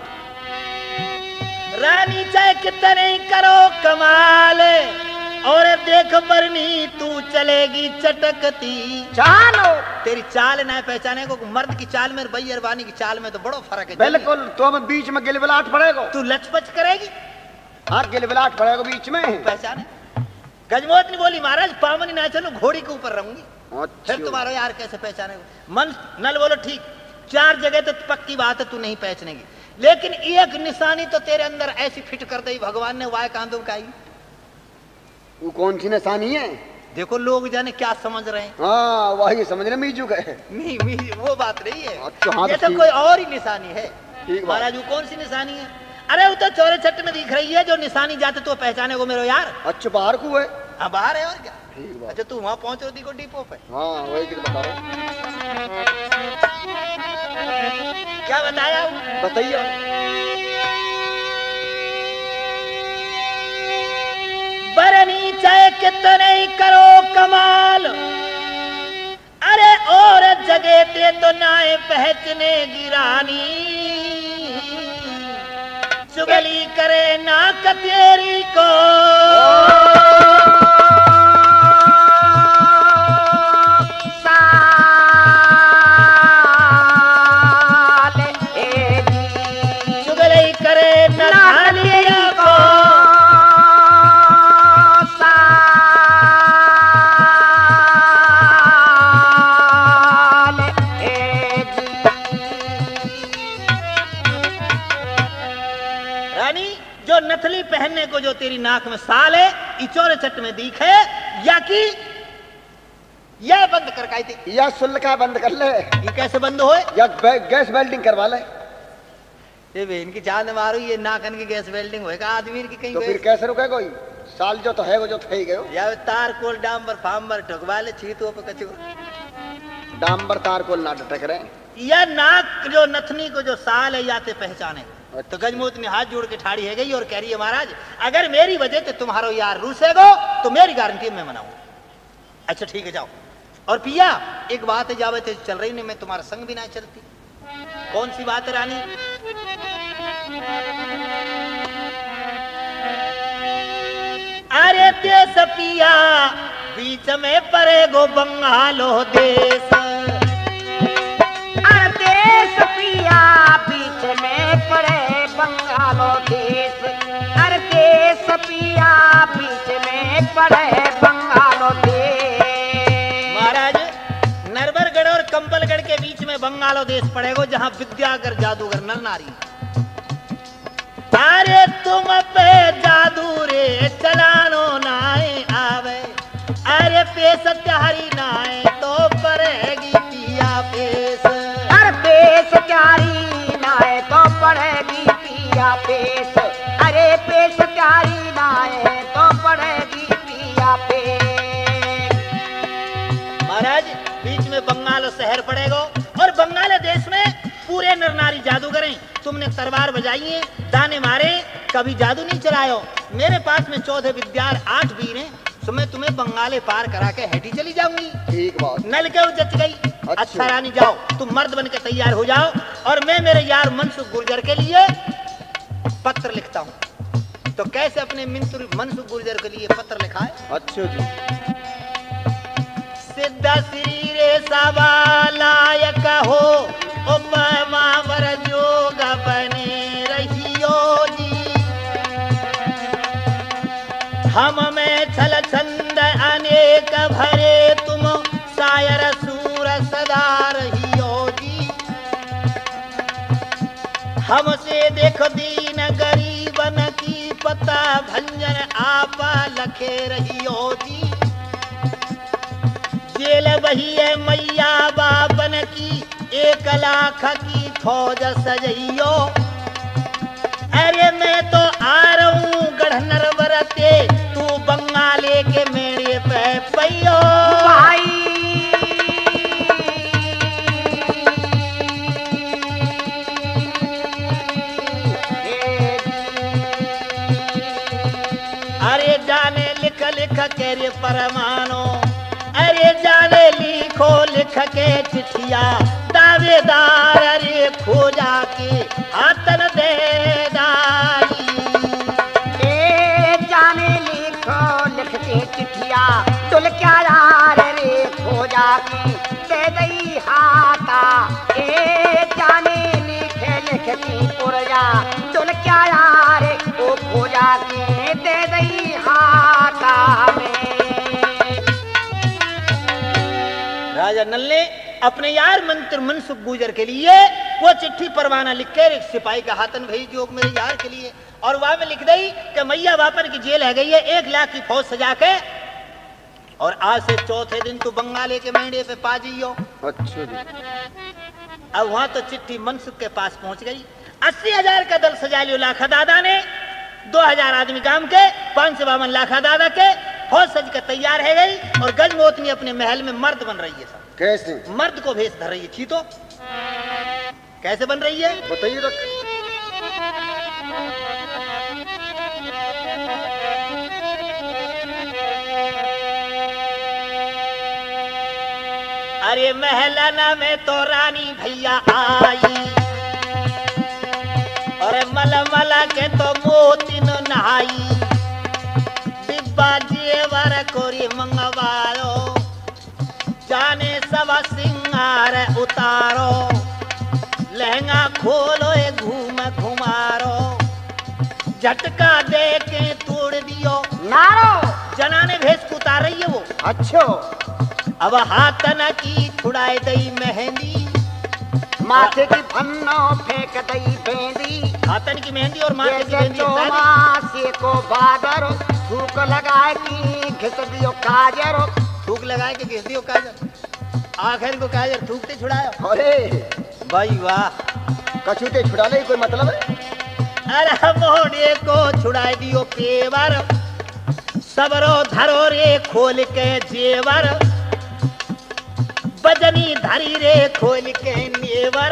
रानी चाहे कितने करो कमाल, और देख बरनी तू चलेगी चटकती चालो। तेरी चाल ना पहचाने को, मर्द की चाल में भैया वानी की चाल में तो बड़ो फर्क है। बिल्कुल, तो हम बीच में गिलबिलाट पड़ेगा, तू लचपच करेगी। हाँ, गिलबिलाट पड़ेगा बीच में, पहचाने। गजमोत्री बोली महाराज पावनी ना चलो, घोड़ी के ऊपर रहूंगी। अच्छा। फिर तुम्हारा यार कैसे पहचाने को? मन नल बोलो ठीक, 4 जगह तो पक्की बात है तू नहीं पहचानेगी, लेकिन एक निशानी तो तेरे अंदर ऐसी फिट कर दी भगवान ने, वाय कांदों का। वो कौन सी निशानी है? देखो लोग जाने क्या समझ रहे हैं। हाँ, वही समझ रहे, मीजू का है। नहीं वो बात नहीं है। अच्छा, हाँ, ये तो कोई और ही निशानी है। ठीक महाराज वो कौन सी निशानी है? अरे वो तो चौरे छट में दिख रही है, जो निशानी जाते तो पहचाने को मेरे यार। अच्छा, बाहर को है? हाँ बाहर है, और क्या। ठीक बात। अच्छा तू वहाँ पहुंच रही को डिपो पे? हाँ, वही तो बता रहा हूँ। क्या बताया? बताइए। बरनी चाहे कितने करो कमाल, अरे और जगह ते तो नाए पहचने गिरानी, चुगली करे ना कतेरी को, चुगली करे ना कतेरी को, नथली पहनने को जो तेरी नाक में साल है, इचोरे चट में दिखे, या कि यह बंद कर काई थी, या सुल्का बंद कर ले। ये कैसे बंद होए? या गैस वेल्डिंग करवा ले। ये बे इनकी जान मारो, ये नाकन की गैस वेल्डिंग होएगा आदमी की कहीं? तो फिर कैसे रुके कोई साल जो तो है वो जो थे गए, या तार कोल डांबर फांबर ठगवा ले छीतों पे कचू, डांबर तार कोल ना टक रहे। या नाक जो नथनी को जो साल है याते पहचाने। तो गजमोत ने हाथ जोड़ के ठाड़ी है गई और कह रही है महाराज अगर मेरी वजह से तुम्हारो यार रूसेगो तो मेरी गारंटी मैं मनाऊं। अच्छा ठीक है जाओ। और पिया एक बात है, जावे चल रही नहीं, मैं तुम्हारा संग भी ना चलती। कौन सी बात है रानी? अरे देश पिया बीच में परे गो बंगालो देश, देश पिया बीच में पड़े बंगालो देश, अरे देश पिया बीच में पड़े बंगालो देश। महाराज नरवरगढ़ और कंबलगढ़ के बीच में बंगालो देश पड़ेगा, जहां विद्यागर जादूगर नर नारी। अरे तुम पे जादू रे चलानो नाए आवे, अरे पे त्यारी नाए तो पड़ेगी पिया पेश। अरे पेश त्यारी नाए तो पड़ेगी पिया पेश। अरे पेश त्यारी नाए तो पड़ेगी पिया पेश। महाराज बीच में बंगाल शहर पड़ेगा और बंगाल देश में पूरे नर नारी जादूगर हैं। तुमने तलवार बजाई है, दाने मारे, कभी जादू नहीं चलायो। मेरे पास में 14 विद्यार 8 वीर हैं। तो मैं तुम्हें बंगाले पार करा के हेठी चली जाऊंगी। ठीक बात। नल के जच गई। अच्छा रानी जाओ, तुम मर्द बन के तैयार हो जाओ और मैं मेरे यार मनसुख गुर्जर के लिए पत्र लिखता हूँ। तो कैसे अपने मनसुख गुर्जर के लिए पत्र लिखा है? अच्छा जी। सिद्ध श्री रे सवा लायक हो उपमावर जोग बने रहियो जी। हम में छल छंद अनेक भरे तुम शायर सूर सदा रहियो जी। हमसे देखो दीन गरीबन की पता भंजन आपा लखे रहियो जी। जेल वही है मैया बाबन की 1 लाख की फौज सजइयो। अरे मैं तो आ रहूं गढ़नर बरते, तू बंगाले के मेरे पे पैयो भाई। अरे जाने लिख लिख के रे परमानो, अरे जाने लिखो लिख के चिट्ठिया, दावेदार अरे खोजा के हाथन दे दाई। ए जाने लिखो लिख के चिट्ठिया, तुल क्या यार रे खोजा की दे दई हाथा। ए जाने लिखे लिख की पुरजा, तुल क्या यार ओ खोजा की दे दई हाथा में। राजा नल ने अपने यार मंत्र मनसुख गुर्जर के लिए वो चिट्ठी परवाना लिख कर एक सिपाही का हाथन भेज जो मेरे यार के लिए, और वहां में लिख दी कि मैया बापन की जेल है गई है 1 लाख की फौज सजा के, और आज से चौथे दिन तू बंगाले के मेंढे पे पा जियो। अच्छा जी। अब वहां तो चिट्ठी मनसुख के पास पहुंच गई। 80,000 का दल सजा लियो लाखा दादा ने, 2000 आदमी काम के, 552 लाखा दादा के, फौज सज के तैयार है गई। और गजमोतनी अपने महल में मर्द बन रही है। सब कैसे? मर्द को भेष धर रही है। थी तो कैसे बन रही है बताइए रख। अरे महलाना में तो रानी भैया आई, और मलमला के तो मोतिन नहाई। डिब्बा जेवर कोरी मंगवायो, जाने सब सिंगार उतारो। लहंगा खोलो ए घूम घुमारो, झटका दे के तोड़ दियो। नारो जनाने भेष को उतार रही है वो। अच्छो अब हाथन की छुड़ाए दई मेहंदी, माथे की भन्नो फेंक दई बेंदी। हाथन की मेहंदी और माथे की जैसे मेहंदी उतार दी। चौमासे को बादर, थूक लगाए की घिस दियो काजर। थूक लगाए के घिस दियो काजर, आखिर को काजर थूकते छुड़ाया। अरे भाई वाह, कछूते छुड़ाने की कोई मतलब है? अरे मोड़े को छुड़ाए दियो पेवर, सबरो धरो रे खोल के जेवर। बजनी धरी रे खोल के नेवर,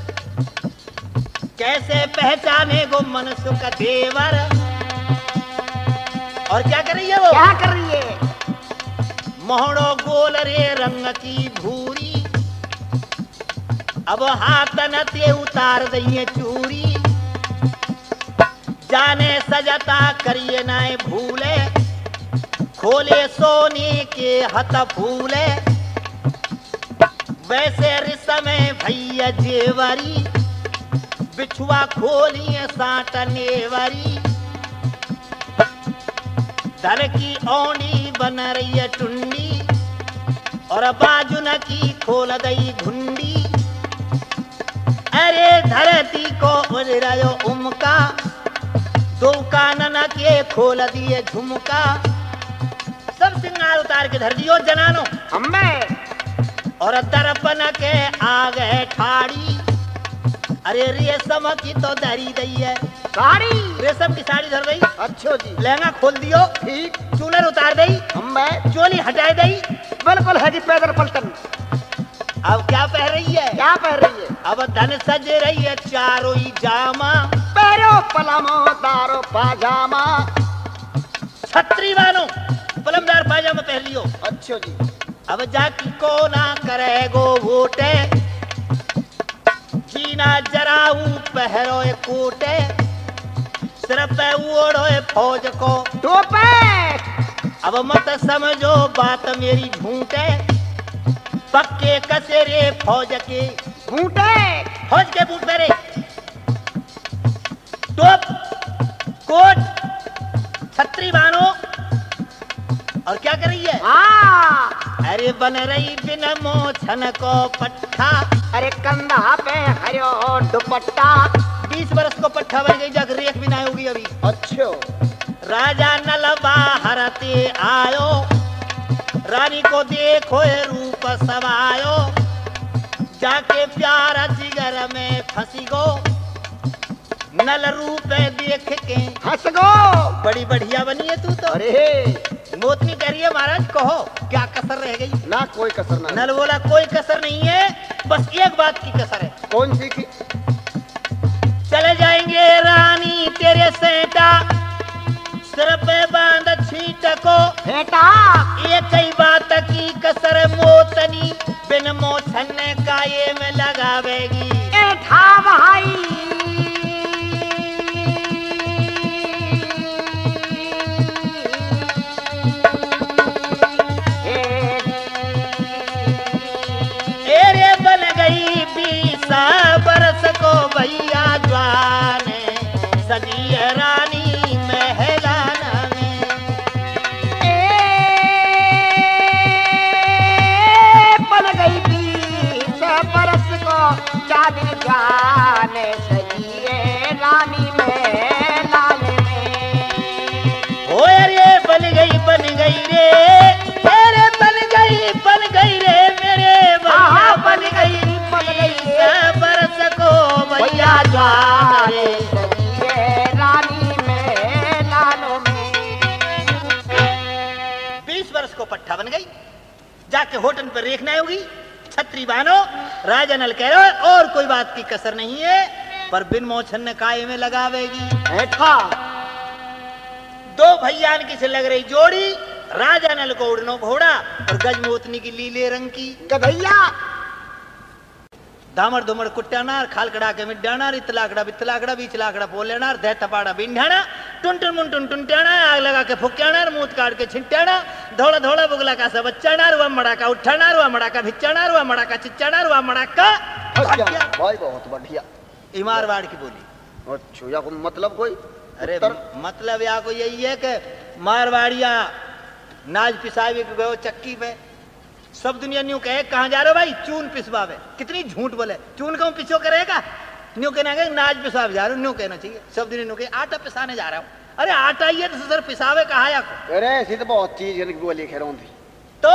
कैसे पहचाने गो मनसुख देवर। और क्या कर रही है वो? क्या कर रही है? मोहड़ो गोल रे रंग की भूरी, अब हाथन ते उतार दइए चूरी। जाने सजता करिए नाए भूले, खोले सोने के हथ फूले। वैसे रिसमे भैया जेवरी, बिछुआ खोलिए साट नेवरी। धर की औंडी बन रही है टुंडी, और बाजुन की खोल दई घुंडी। अरे धरती को उजरायो उमका, 2 कानन के खोल दिए झुमका। सब सिंगार उतार के धर दियो जनानो। हमें और दर्पण के आगे ठाड़ी, अरे रेशम की तो धरी दई है साड़ी। रेशम की साड़ी धर दई, अच्छो जी लहंगा खोल दियो, ठीक। चूनर उतार दई, हमें चोली हटाए दई। बिल्कुल है जी पैदल पलटन। अब क्या पह रही है? क्या पहन रही है? अब धन सज रही है चारों ही जामा, पैरो पलमो दारो पाजामा। छतरी बानो पलमदार पाजामा पहन लियो। अच्छो जी अब जाकी को ना करे गो वोटे, जीना जराऊ पहरो कोटे, सिर पे ओढ़ो फौज को टोपे। अब मत समझो बात मेरी झूठे, पक्के कसेरे फौज के बूटे। फौज के बूट मेरे, टोप कोट छतरी बानो। और क्या कर रही है? अरे बन रही बिन मोछन को पट्टा, अरे कंधा पे हरो दुपट्टा। 20 बरस को पट्टा बन गई, जाकर रेख भी ना होगी अभी। अच्छो राजा नल बाहरते आयो, रानी को देखो ये रूप समायो, जाके प्यारा जिगर में फंसी गो, नल रूप देख के हंस गो। बड़ी बढ़िया बनी है तू तो। अरे मोतनी कह रही है महाराज कहो क्या कसर रह गई? ना कोई कसर ना। नल बोला कोई कसर नहीं है, बस एक बात की कसर है। कौन सी की? चले जाएंगे रानी तेरे सेटा, सिर पे बांध छींट को बेटा एक ही बात की कसर मोतनी, बिन मोछन का ये में लगावेगी। एठा भाई एरे बन गई 20 बरस को भैया जवान, सजी है रानी महलाना में। बन गई 20 बरस को चादर जाने सजिए रानी में लाल में। ओ अरे बन गई रे, अरे बन गई रे मेरे भैया, बन गई 20 बरस को भैया जवान, सजिए रानी में लाल में। 20 वर्ष को पट्टा बन गई, जाके होटल पर रेखना होगी। छतरी बानो, राजा नल कह रहे हो और कोई बात की कसर नहीं है, पर बिन मोछन ने काय में लगावेगी। ऐठा दो भैयान की से लग रही जोड़ी, राजा नल को उड़नो घोड़ा और गजमोतनी की लीले रंग की गधैया। दामड़ दुमड़ कुट्टानार, खालकड़ा के मिड्डानार, इतलाकड़ा बितलाकड़ा, बीच लाकड़ा पोलेनार, दह तपाड़ा बिंढाना, टुनटुन मुंटुन टुनटाना, आग लगा के फुक्यानार, मूत काट के छिंटाना, धोड़ा धोड़ा बुगला का सब बच्चानार, वह मड़ा का उठानार, वह मड़ा का भिच्चानार, वह मड़ा का चिच्चानार, वह मड़ा का अच्छा भाई बहुत बढ़िया। इमारवाड़ की बोली। अच्छा या कोई मतलब कोई? अरे उत्तर? मतलब या को यही है कि मारवाड़िया नाज पिसावे के गयो चक्की पे, सब दुनिया न्यू कहे कहाँ जा रहे हो भाई? चून पिसवावे। कितनी झूठ बोले, चून का पिछो करेगा? न्यू कहना है नाज पिसावे जा रहे हो, न्यू कहना चाहिए। सब दुनिया न्यू कहे आटा पिसाने जा रहा हूँ। अरे आटा ही है तो सर पिसावे कहा या को? अरे ऐसी तो बहुत चीज है बोली खैरों थी। तो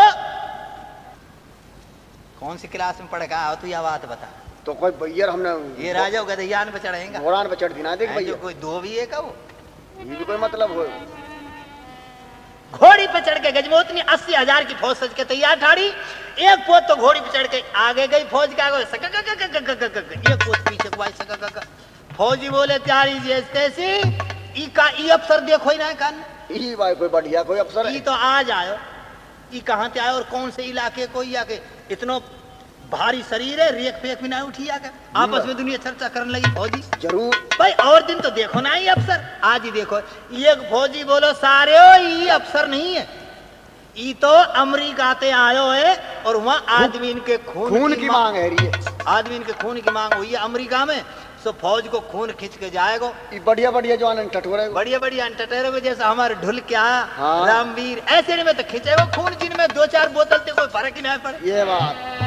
कौन सी क्लास में पढ़ के आओ तू, यह बात बता। तो कोई भैया हमने ये राजा गधैयान पे चढ़ेगा, घोड़ान पे चढ़ दी ना देख भैया। कोई दो भी है का वो? ये भी कोई मतलब हो? घोड़ी पे चढ़ के गजमोतनी 80,000 की फौज सज के तैयार ठाड़ी। एक पोत तो घोड़ी पे चढ़ के आगे गई, फौज के आगे एक पोत पीछे को आई। फौजी बोले त्यारी जी कैसी ई अफसर देखो ही ना कान, ई भाई कोई बढ़िया कोई अफसर ई है? तो आज आयो, ई कहाँ से आयो और कौन से इलाके कोई आके, इतनो भारी शरीर है, रेख फेख भी ना उठी आकर। आपस में दुनिया चर्चा करने लगी फौजी। जरूर भाई और दिन तो देखो ना ये अफसर, आज ही देखो। ये फौजी बोलो सारे हो ये अफसर नहीं है, ये तो अमेरिका से आयो है और वहाँ आदमी के खून की मांग है रही है। आदमी के खून की मांग हुई है अमेरिका में, सो फौज को खून खींच के जाएगा। ये बढ़िया बढ़िया जवान टटोरे बढ़िया बढ़िया अंटटेरो जैसा हमारे ढुल क्या हाँ। रामवीर ऐसे में तो खींचेगा खून, जिनमें 2-4 बोतल से कोई फर्क ही नहीं पड़े। ये बात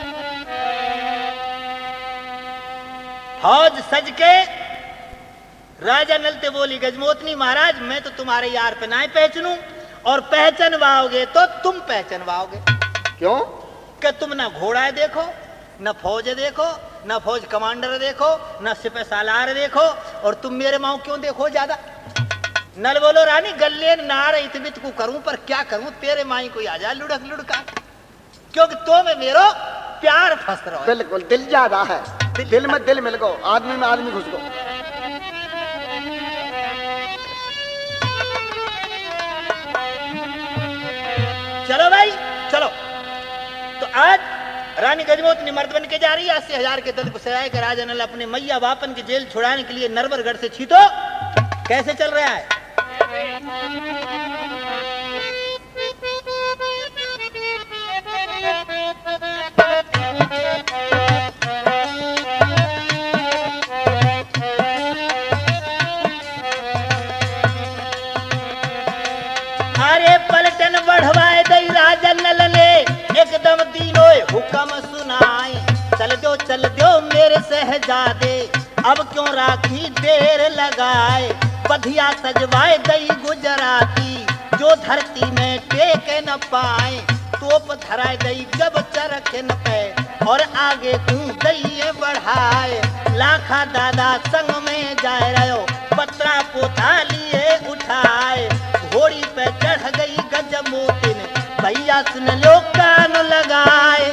फौज सज के राजा नलते बोली गजमोतनी महाराज मैं तो तुम्हारे यार पे ना पहचानूं और पहचानवाओगे तो तुम पहचानवाओगे। क्यों? कि तुम ना घोड़ा देखो न फौज देखो न फौज कमांडर देखो न सिपह सालार देखो और तुम मेरे माओ क्यों देखो ज्यादा। नल बोलो रानी गल्ले नार इतबित को करूं पर क्या करूं तेरे माई को आ जा लुढ़क लुढ़का क्योंकि तो में मेरो प्यार फंस रहा है। बिल्कुल दिल ज्यादा है, दिल में दिल मिल गो, आदमी में आदमी घुस गो। चलो भाई चलो। तो आज रानी गजमोतनी मर्द बन के जा रही है। 80,000 के दल सराय का राजा नल अपने मैया बापन की जेल छुड़ाने के लिए नरवरगढ़ से छीतो कैसे चल रहा है। अरे पलटन बढ़वाए दई राजा नल ने एकदम दीनोए हुक्म सुनाए चल दो मेरे शहजादे अब क्यों राखी देर लगाए बधिया सजवाए दई गुजराती जो धरती में टेके न पाए तोप धराए दई जब चरखे न पे और आगे तू दई बढ़ाए लाखा दादा संग में जाए रहो पत्रा पोता लिए उठाए घोड़ी पे चढ़ गई गजमोतिन भैया सुन लो कान लगाए।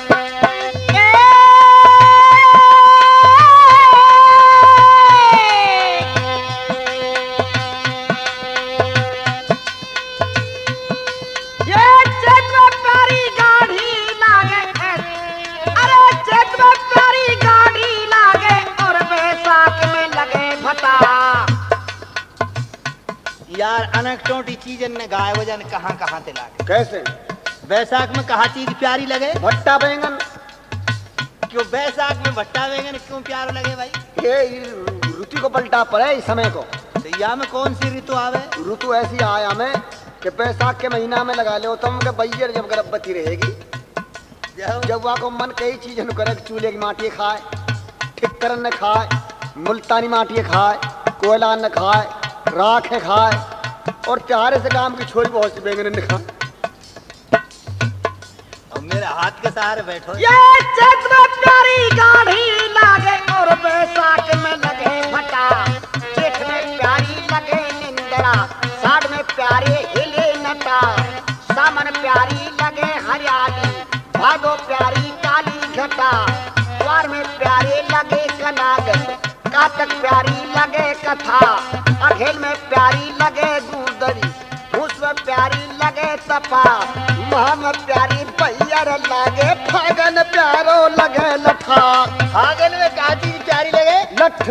यार अनकटोटी चीजन ने गाय वजन कहाँ कहाँ ते लागे। कैसे? बैसाख में कहा चीज प्यारी लगे? भट्टा बैंगन। क्यों बैसाख में भट्टा बैंगन क्यों प्यार लगे भाई? ये ऋतु को पलटा पड़े इस समय को। तो या में कौन सी ऋतु आवे? ऋतु ऐसी आया में कि बैसाख के महीना में लगा लो तुम के बैयर जब गर्भवती रहेगी जब वहाँ को मन कई चीज करे चूल्हे की माटी खाए ठिक्कर न खाए मुल्तानी माटी खाए कोयला न खाए राख खाए और चारे से काम की छोरी बहुत सी बैंगन ने खाए। और मेरे हाथ के सहारे बैठो। ये चैत में प्यारी गाढ़ी लागे और बैसाख में लगे भटा जेठ में प्यारी लगे निंदरा साढ़ में प्यारे हिले नटा सामन प्यारी लगे हरियाली भादो प्यारी काली घटा द्वार में प्यारे लगे कनागत कातक प्यारी लगे कथा अघेल में प्यारी लगे दूधरी फूस में प्यारी लगे तपा महा में प्यारी बैयर लगे फागन प्यारो लगे लठा। फागन में क्या चीज प्यारी लगे? लठ।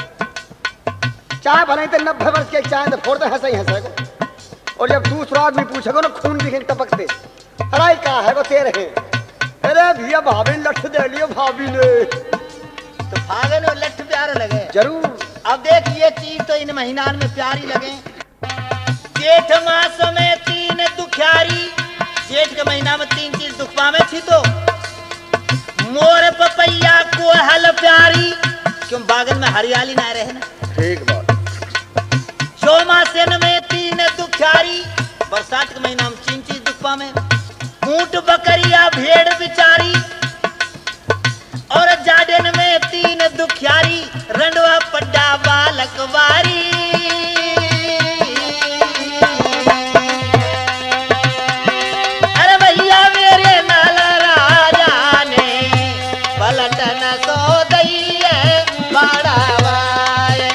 चाय भले तो 90 वर्ष के चाय तो फोड़ते हंसे ही हंसे को और जब दूसरा आदमी पूछेगा ना खून दिखे टपकते अरे क्या है वो तेरे हैं अरे भैया भाभी लठ दे लियो भाभी ने। तो फागन में लठ प्यारे लगे जरूर। अब देख ये चीज तो इन महीना में प्यारी लगे। जेठ मास में 3 दुखियारी जेठ के महीना में 3 चीज दुखपा में थी तो मोर पपैया को हल प्यारी क्यों बागन में हरियाली ना रहे ना। ठीक बात। चौमासन में 3 दुखियारी बरसात के महीना में 3 चीज दुखपा में ऊंट बकरिया भेड़ बिचारी और जाडन में 3 दुखियारी रंडवा पड्डा बालक वारी। अरे भैया मेरे नाल राजा ने पलटन सो दइए बड़ावाए।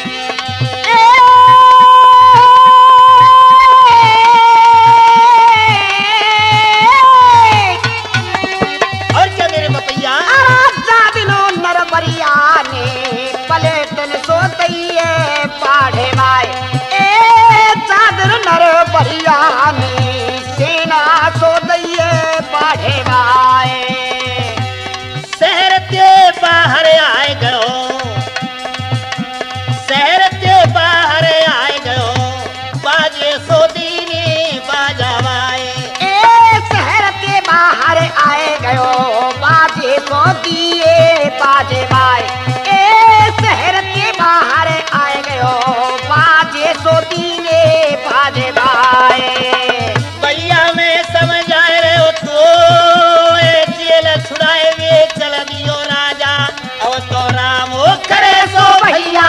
और क्या मेरे बपैया नरबरिया ने पलटन सो दइए पाढ़े माए सोती ने बाजे बाए भैया मैं समझ आए रहे हो तो जेल छुड़ाए वे चल दियो राजा अब तो राम हो करे सो भैया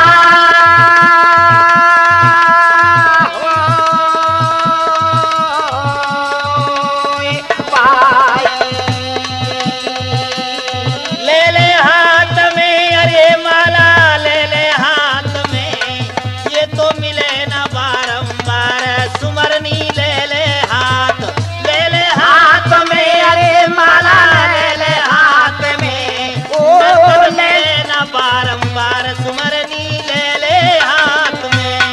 ले ले हाथ में अरे माला ले ले हाथ में ये तो मिले ना बारंबार सुमरनी ले ले हाथ में अरे माला ले ले हाथ में ओ ले ना बारंबार सुमरनी ले ले हाथ में।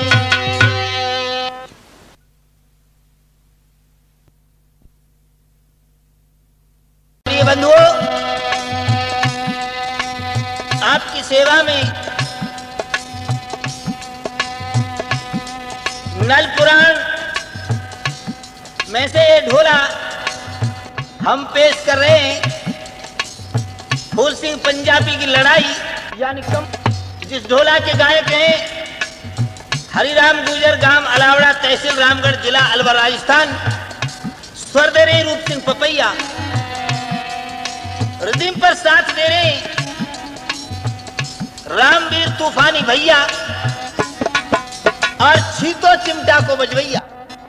प्रिय बंधुओं आपकी सेवा में नल पुराण में से ये ढोला हम पेश कर रहे हैं फूल सिंह पंजाबी की लड़ाई यानी कम जिस ढोला के गायक हैं हरिराम गुजर गांव अलावड़ा तहसील रामगढ़ जिला अलवर राजस्थान स्वर दे रहे रूप सिंह पपैया रिदिम पर साथ दे रहे रामवीर तूफानी भैया और छीतो चिमटा को बजवैया।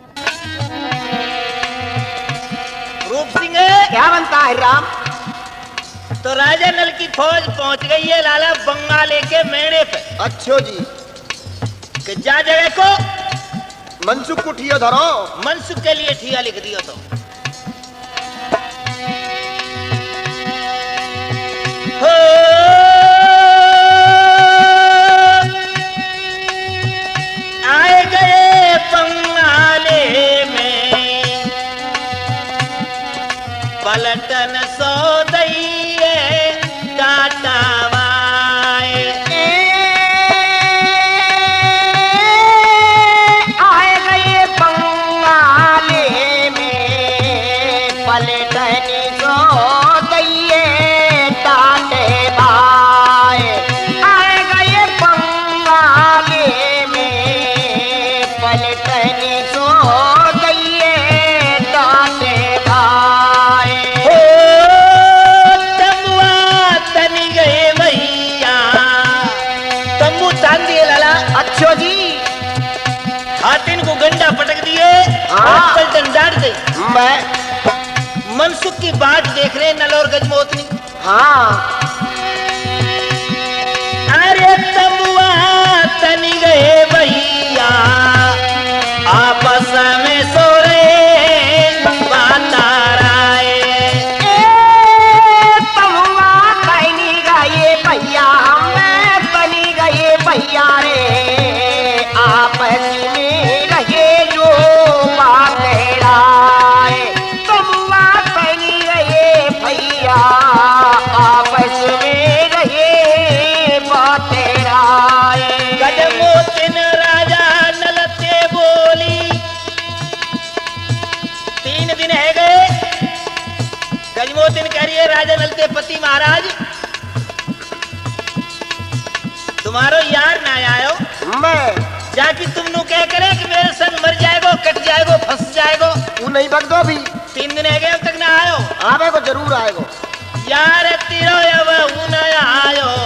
रूप सिंह क्या बनता है राम? तो राजा नल की फौज पहुंच गई है लाला बंगाले के मेड़े पे। अच्छो जी कि जा जगह को मनसुख कुठियो धरो मनसुख के लिए ठिया लिख दियो तो हो आए गए बंगाले में पलटन सो दइए टाटावाए आए गए बंगाले में पलटनी सो दइए टाटे बाए आए गए बंगाले में पलटनी सो दइए टाटे बाए हो तमुआ तनी गए भैया तम्बू तान दिए लाला अच्छो जी हाथिन को गंडा पटक दिए हाँ। और पलटन डाट दी। मैं मनसुख की बात देख रहे नलौर गजमोतनी हाँ अरे तमुआ तनी गए भैया आपस में सो रहे बाताराए तमुआ बनी गए भैया मैं बनी गए भैया रे आपस में रहे जो बातेराए तमुआ बनी गए भैया आपस में रहे बातेराए गजमोतिन राजा नलते बोली 3 दिन है गए गजमोतिन कह रही है राजा नलते पति महाराज तुम्हारो यार ना आयो मैं जाकि तुमनु कह करे कि मेरे संग मर जाएगो कट जाएगो फंस जाएगो तू नहीं बक दो भी 3 दिन है गए अब तक ना आयो आवे को जरूर आएगो यार तीरो अब न आयो